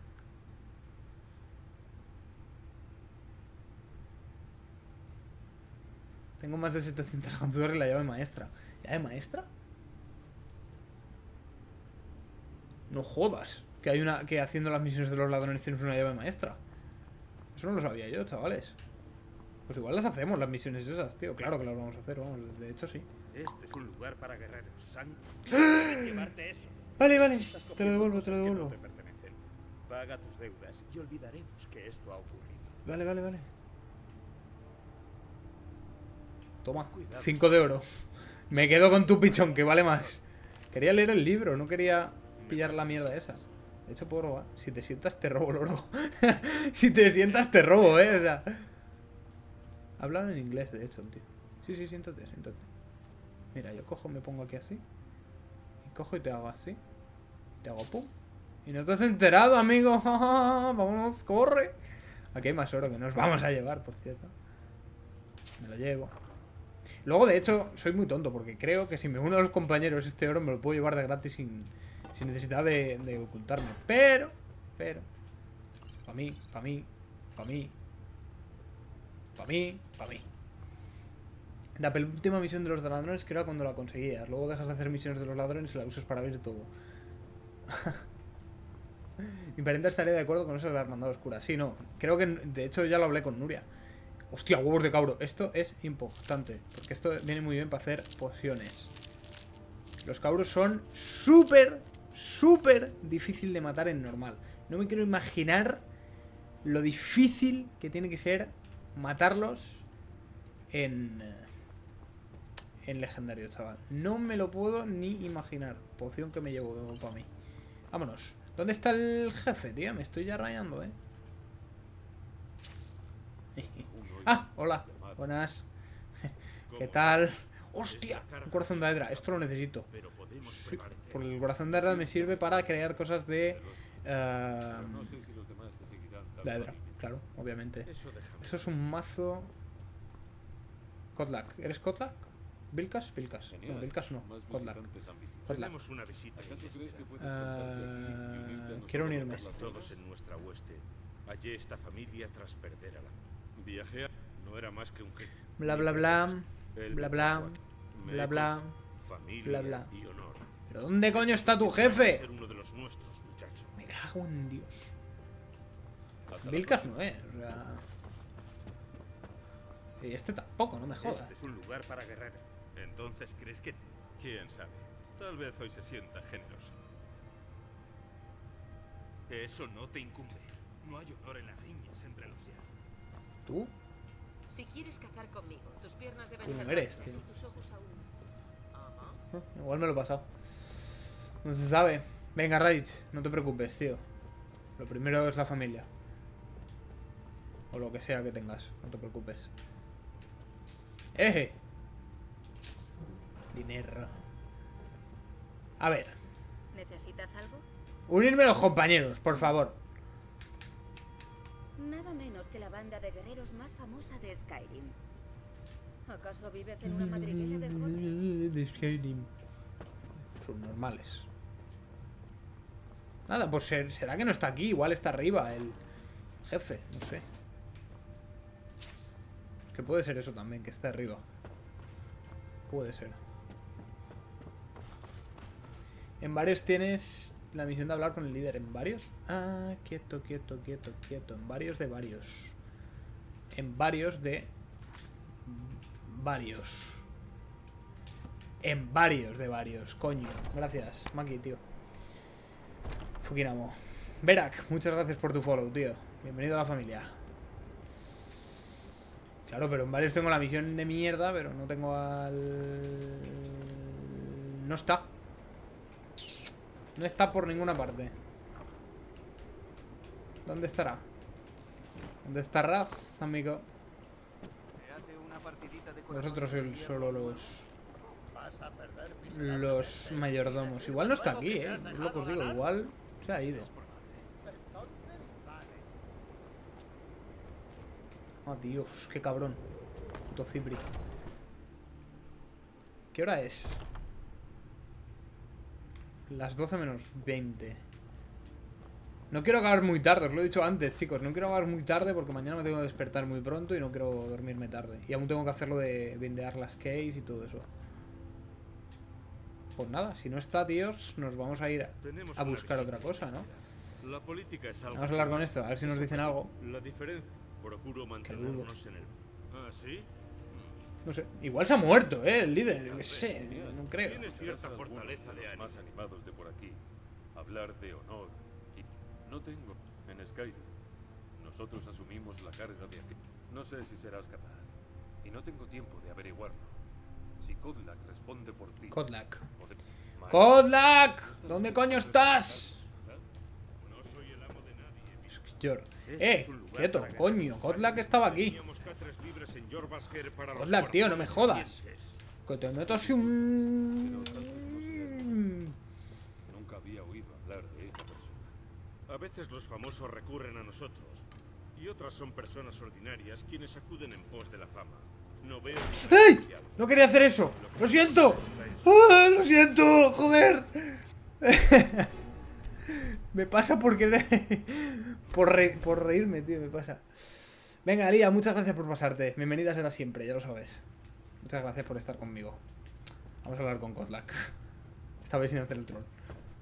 Tengo más de setecientas ganzúas y la llave maestra. ¿Llave maestra? No jodas. Que hay una. Que haciendo las misiones de los ladrones tienes una llave maestra. Eso no lo sabía yo, chavales. Pues igual las hacemos, las misiones esas, tío. Claro que las vamos a hacer, vamos. De hecho, sí. Este es un lugar para guerreros. San... Puedes llevarte eso. Vale, vale. Estás Te lo cogiendo devuelvo, te lo cosas que devuelvo. no te pertenecen. Paga tus deudas y olvidaremos que esto ha ocurrido. Vale, vale, vale. Toma, Cuidado. cinco de oro. Me quedo con tu pichón, que vale más. Quería leer el libro, no quería pillar la mierda esa. De hecho, puedo robar. Si te sientas, te robo el oro. Si te sientas, te robo, eh. O sea. Hablan en inglés, de hecho, tío. Sí, sí, siéntate, siéntate. Mira, yo cojo, me pongo aquí así. Y cojo y te hago así. Te hago pum. Y no te has enterado, amigo. Vámonos, corre. Aquí hay más oro que nos vamos a llevar, por cierto. Me lo llevo. Luego, de hecho, soy muy tonto porque creo que si me uno a los compañeros este oro me lo puedo llevar de gratis sin, sin necesidad de, de ocultarme. Pero, pero, para mí, para mí, para mí, para mí, para mí. La penúltima misión de los ladrones que era cuando la conseguías. Luego dejas de hacer misiones de los ladrones y la usas para abrir todo. Mi pariente estaría de acuerdo con eso de la hermandad oscura. Sí, no, creo que, de hecho, ya lo hablé con Nuria. Hostia, huevos de cabro. Esto es importante, porque esto viene muy bien para hacer pociones. Los cabros son súper, súper difícil de matar en normal. No me quiero imaginar lo difícil que tiene que ser matarlos en, en legendario, chaval. No me lo puedo ni imaginar. Poción que me llevo para mí. Vámonos. ¿Dónde está el jefe, tío? Me estoy ya rayando, eh. Ah, hola. Buenas. ¿Qué tal? ¡Hostia! Un corazón de Daedra. Esto lo necesito. Sí, porque el corazón de Daedra me sirve para crear cosas de... Uh, No sé si los demás te seguirán dando Daedra, alivio. claro, obviamente. Eso déjame. Eso es un mazo... Kotlak. ¿Eres Kotlak? ¿Vilkas? Vilkas. Genial. No, Vilkas no. Más Kotlak. visitantes ambiciosos. Kotlak. Tenemos una visita ¿Acaso crees inesperada. que puedes contarte aquí y unirte a Uh, nosotros quiero unirme. por las Todos ruedas? en nuestra hueste. Hallé esta familia tras perder a la... Viajé a... No era más que un... ge- Bla bla bla. El Bla bla. Metahuac. Me Bla he bla. con Familia Bla bla. y honor. ¿Pero dónde coño está tu jefe? Ser uno de los nuestros, muchacho. Me cago en Dios. Vilcas no es, o sea... Y este tampoco, no me jodas. Este es un lugar para guerreros. Entonces, ¿crees que...? ¿Quién sabe? Tal vez hoy se sienta generoso. Eso no te incumbe. No hay honor en las riñas entre los ya. ¿Tú? Si quieres cazar conmigo, tus piernas deben Tú no ser eres, grandes tío. y tus ojos aún más. Ajá. Ah, igual me lo he pasado. No se sabe. Venga, Rage, no te preocupes, tío. Lo primero es la familia. O lo que sea que tengas, no te preocupes. ¡Eje! Dinero. A ver. ¿Necesitas algo? Unirme a los compañeros, por favor. Nada menos que la banda de guerreros más famosa de Skyrim. ¿Acaso vives en una madriguera de Jordan? De Skyrim. Son normales. Nada, pues ser- será que no está aquí. Igual está arriba el jefe, no sé. Es que puede ser eso también, que está arriba. Puede ser. En varios tienes la misión de hablar con el líder. ¿En varios? Ah, quieto, quieto, quieto, quieto. En varios de varios. En varios de... Varios. En varios de varios. Coño. Gracias, Maki, tío. Fukinamo. Berak, muchas gracias por tu follow, tío. Bienvenido a la familia. Claro, pero en varios tengo la misión de mierda, pero no tengo al... No está. No está por ninguna parte. ¿Dónde estará? ¿Dónde estarás, amigo? Nosotros el, solo los... Los mayordomos. Igual no está aquí, eh. Es lo que os digo, igual se ha ido. Oh, Dios, qué cabrón. Puto Cipri. ¿Qué hora es? Las doce menos veinte. No quiero acabar muy tarde, os lo he dicho antes, chicos. No quiero acabar muy tarde porque mañana me tengo que despertar muy pronto y no quiero dormirme tarde. Y aún tengo que hacerlo de vendear las keys y todo eso. Pues nada, si no está, tíos, nos vamos a ir a, Tenemos a una buscar visita otra cosa, ¿no? inesperada. La política es algo... Vamos a hablar con esto, a ver si nos dicen algo. La diferencia... Procuro mantenernos en el... ¿Ah, sí? No sé, igual se ha muerto, ¿eh? El líder, yo qué sé, no creo. Tienes cierta Algunos fortaleza de ánimo. más animados de por aquí. Hablar de honor y... No tengo en Skyrim. Nosotros asumimos la carga de aquí. No sé si serás capaz. Y no tengo tiempo de averiguarlo. Si Kodlak responde por ti... Kodlak. pode- ¡Kodlak! ¿Dónde coño estás? No soy el amo de nadie. Yor. Este Eh, es un lugar quieto, para coño. guerreros. Kodlak estaba aquí. Teníamos catres libres en Jorrvaskr para los Kodlak, tío, no me corazones jodas. ardientes. Que te meto así un... Nunca había oído hablar de esta persona. A veces los famosos recurren a nosotros. Y otras son personas ordinarias quienes acuden en pos de la fama. No veo... ¡Ey! diferencia. No quería hacer eso. ¡Lo siento! ¡Ah, lo siento! ¡Joder! Me pasa por querer... Por, re... por reírme, tío, me pasa. Venga, Lía, muchas gracias por pasarte. Bienvenida será siempre, ya lo sabes. Muchas gracias por estar conmigo. Vamos a hablar con Kodlak. Esta vez sin hacer el troll.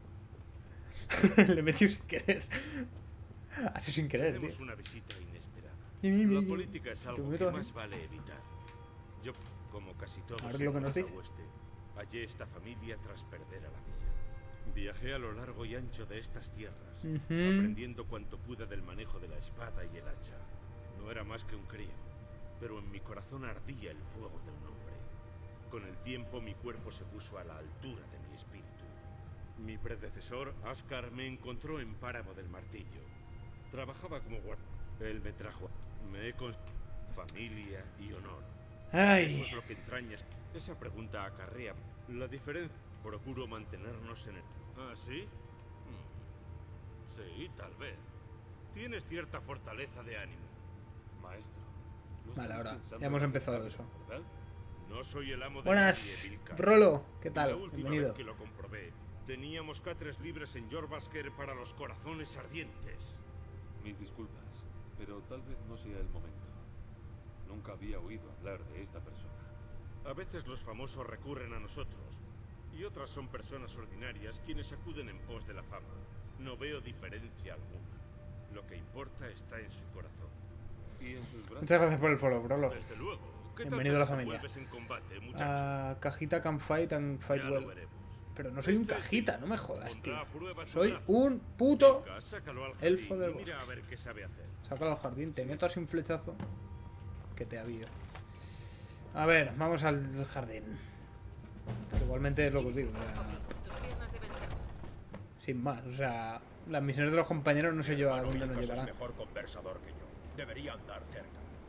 Le metí sin querer. Así sin querer, tío. Tenemos una visita inesperada. Mi, mi, mi, La mi. política es algo Yo me que lo- más vale evitar. Yo, como casi todos A ver lo que en nos Costa dice. Oeste, hallé esta familia tras perder a la mía. Viajé a lo largo y ancho de estas tierras, Ujú. aprendiendo cuanto pude del manejo de la espada y el hacha. No era más que un crío, pero en mi corazón ardía el fuego de un hombre. Con el tiempo mi cuerpo se puso a la altura de mi espíritu. Mi predecesor, Ascar, me encontró en Páramo del Martillo. Trabajaba como guardia. Él me trajo. Me he con familia y honor. Eso Ay. es lo que entrañas. Esa pregunta acarrea la diferencia. Procuro mantenernos en el... ¿Ah, sí? Hmm. Sí, tal vez. Tienes cierta fortaleza de ánimo. Maestro. no Vale, estamos ahora, pensando ya hemos en empezado aceptarlo, eso. ¿verdad? No soy el amo de Buenas, nadie, Vilca. Rolo. ¿Qué La tal? última Bienvenido. vez que lo comprobé, teníamos catres libres en Jorrvaskr para los corazones ardientes. Mis disculpas, pero tal vez no sea el momento. Nunca había oído hablar de esta persona. A veces los famosos recurren a nosotros, y otras son personas ordinarias quienes acuden en pos de la fama. No veo diferencia alguna. Lo que importa está en su corazón. Y en sus brazos. Muchas gracias por el follow, Brolo. Desde luego. ¿Qué tal Bienvenido a la te familia. desenvuelves en combate, muchacho? Ah, cajita can fight and fight Ya lo well. veremos. Pero no soy un Este cajita, tipo no me jodas, tío. pondrá a prueba su Soy brazo. un puto Venga, sácalo al elfo jardín del y mira bosque. a ver qué sabe hacer. Sácalo al jardín, te meto así un flechazo que te avío. A ver, vamos al jardín. Pero igualmente es lo que os digo, o sea, Tus piernas deben ser. sin más, o sea, las misiones de los compañeros no sé yo a Hermano dónde nos Vilcas es llevarán. mejor conversador que yo. Debería andar cerca.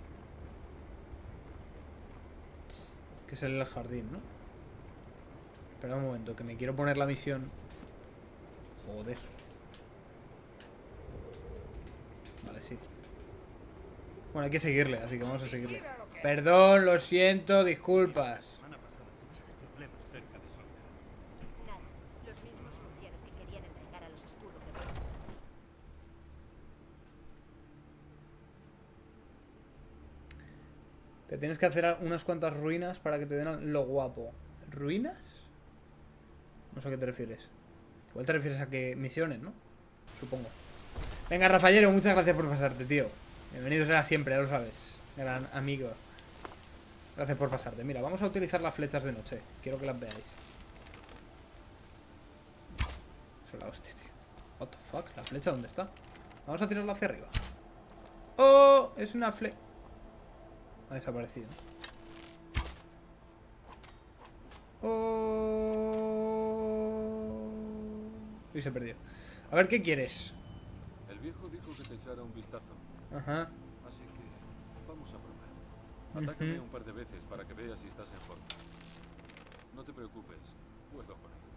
Que es el jardín, ¿no? Espera un momento, que me quiero poner la misión. Joder. Vale, sí. Bueno, hay que seguirle, así que vamos a seguirle. Perdón, lo siento, disculpas. Nada, los mismos rufianes que querían entregar a los escudos de Bron. Te tienes que hacer unas cuantas ruinas para que te den lo guapo. ¿Ruinas? No sé a qué te refieres. Igual te refieres a que misiones, ¿no? Supongo. Venga, Rafaelero, muchas gracias por pasarte, tío. Bienvenido será siempre, ya lo sabes. Gran amigo. Gracias por pasarte. Mira, vamos a utilizar las flechas de noche. Quiero que las veáis. Eso es la hostia, tío. What the fuck, ¿la flecha dónde está? Vamos a tirarla hacia arriba. ¡Oh! Es una flecha. Ha desaparecido. Oh. Y se perdió. A ver, ¿qué quieres? El viejo dijo que te echara un vistazo. Ajá. Así que vamos a probar. Atácame Ujú. un par de veces para que veas si estás en forma. No te preocupes, puedo con ello.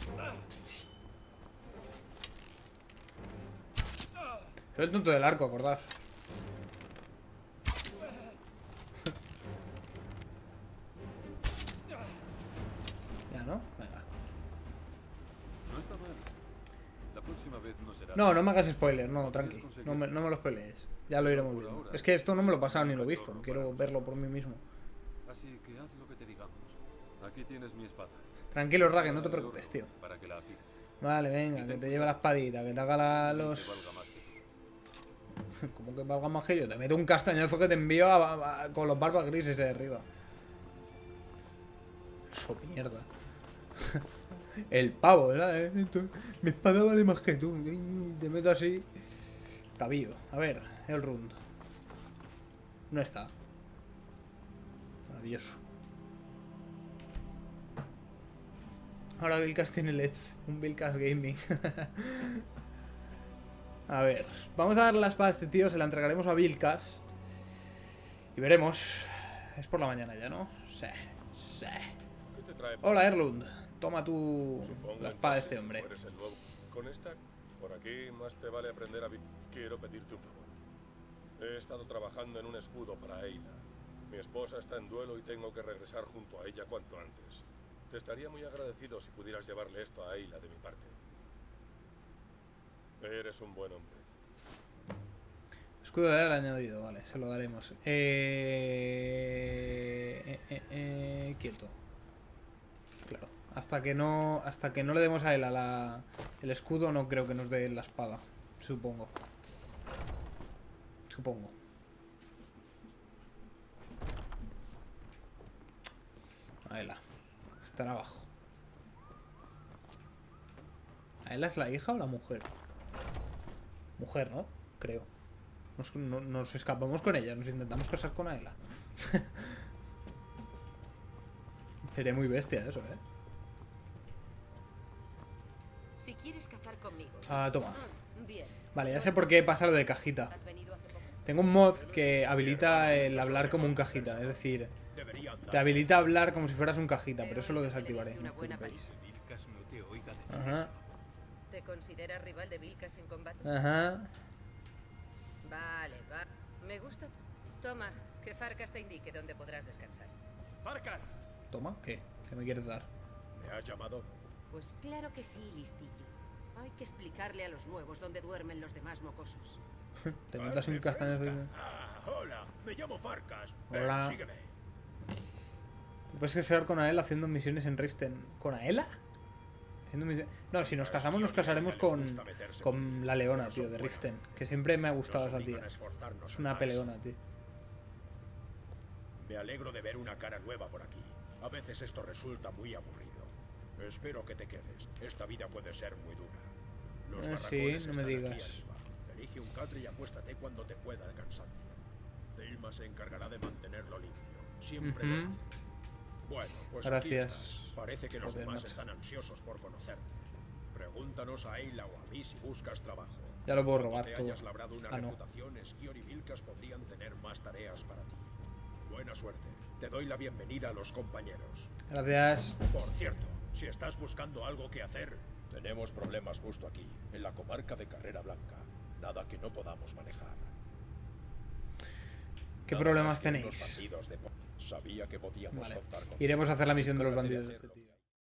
Soy el tonto del arco, acordaos. Ya, ¿no? Venga. No está mal. La próxima vez no será. No, no me hagas spoiler, no, tranqui. No me, no me lo spoilees. Ya lo iremos viendo. Es que esto no me lo he pasado ni lo he visto. Quiero verlo por mí mismo. Así que haz lo que te digamos. Aquí tienes mi espada. Tranquilo, Rague, no te preocupes, tío. Para que la afiles. Vale, venga, que te lleve la espadita, que te haga la, Que los... valga más que tú. Como que valga más que yo. Te meto un castañazo que te envío a- a- a- con los barbas grises de arriba. Eso mierda. El pavo, ¿verdad? ¿Eh? Mi espada vale más que tú. Te meto así. Tabillo. A ver, el rund. No está. Maravilloso. Ahora Vilcas tiene L E Ds. Un Vilcas Gaming. A ver. Vamos a darle la espada a este tío. Se la entregaremos a Vilcas. Y veremos. Es por la mañana ya, ¿no? Sí. Sí. ¿Qué te trae por Hola, Erlund. Toma tú Supongo la espada de este entonces, hombre. tú eres el nuevo. Con esta, por aquí más te vale aprender a vivir. Quiero pedirte un favor. He estado trabajando en un escudo para Eila. Mi esposa está en duelo y tengo que regresar junto a ella cuanto antes. Te estaría muy agradecido si pudieras llevarle esto a Eila de mi parte. Eres un buen hombre. Escudo de al añadido, vale, se lo daremos. Eh... Eh, eh, eh, quieto. Claro. Hasta que no. Hasta que no le demos a él a la, el escudo, no creo que nos dé la espada. Supongo. Supongo. Aela. Estará abajo. ¿Aela es la hija o la mujer? Mujer, ¿no? Creo. Nos, no- nos escapamos con ella, nos intentamos casar con Aela. Sería muy bestia eso, ¿eh? Si quieres cazar conmigo. Ah, toma. Ah, bien. Vale, ya sé por qué pasa lo de cajita. ¿Has venido hace poco? Tengo un mod que habilita el hablar como un cajita. Es decir, Debería andar. te habilita hablar como si fueras un cajita, pero eso lo Veo que le desactivaré. diste No una os buena preocupéis. Vilcas no te oiga decir Ajá, ¿Te consideras rival de Vilcas en combate? ajá. Vale, va. Me gusta. Toma, que Farcas te indique dónde podrás descansar. ¡Farcas! Toma, ¿qué? ¿Qué me quieres dar? ¿Me has llamado? Pues claro que sí, listillo. Hay que explicarle a los nuevos dónde duermen los demás mocosos. Te metas un Carne castañazo. fresca. Ah, hola, me llamo Farcas. Ven, Hola. sígueme. Puedes quedar con Aela haciendo misiones en Riften. ¿Con Aela? Haciendo mis- No, si nos casamos, nos casaremos con, con la leona, tío, de Riften. Que siempre me ha gustado esa tía. Es una peleona, tío. Me alegro de ver una cara nueva por aquí. A veces esto resulta muy aburrido. Espero que te quedes. Esta vida puede ser muy dura. Los Eh, sí, barracones no me están aquí digas. arriba. Elige un catre y acuéstate cuando te pueda el cansancio. Zelma se encargará de mantenerlo limpio. Siempre lo Ujú. hace. Bueno, pues Gracias. aquí estás. Parece que los Joder, demás macho. están ansiosos por conocerte. Pregúntanos a Ayla o a mí si buscas trabajo. Ya lo puedo Cuando robar te todo. hayas labrado una Ah, no. reputación, Skior y Vilcas podrían tener más tareas para ti. Buena suerte. Te doy la bienvenida a los compañeros. Gracias. Por cierto, si estás buscando algo que hacer, tenemos problemas justo aquí, en la comarca de Carrera Blanca. Nada que no podamos manejar. ¿Qué Nada problemas más que unos tenéis? bandidos de po- Sabía que podíamos Vale. contar con Iremos a hacer la misión de los Encargate bandidos de este hacerlo. tío.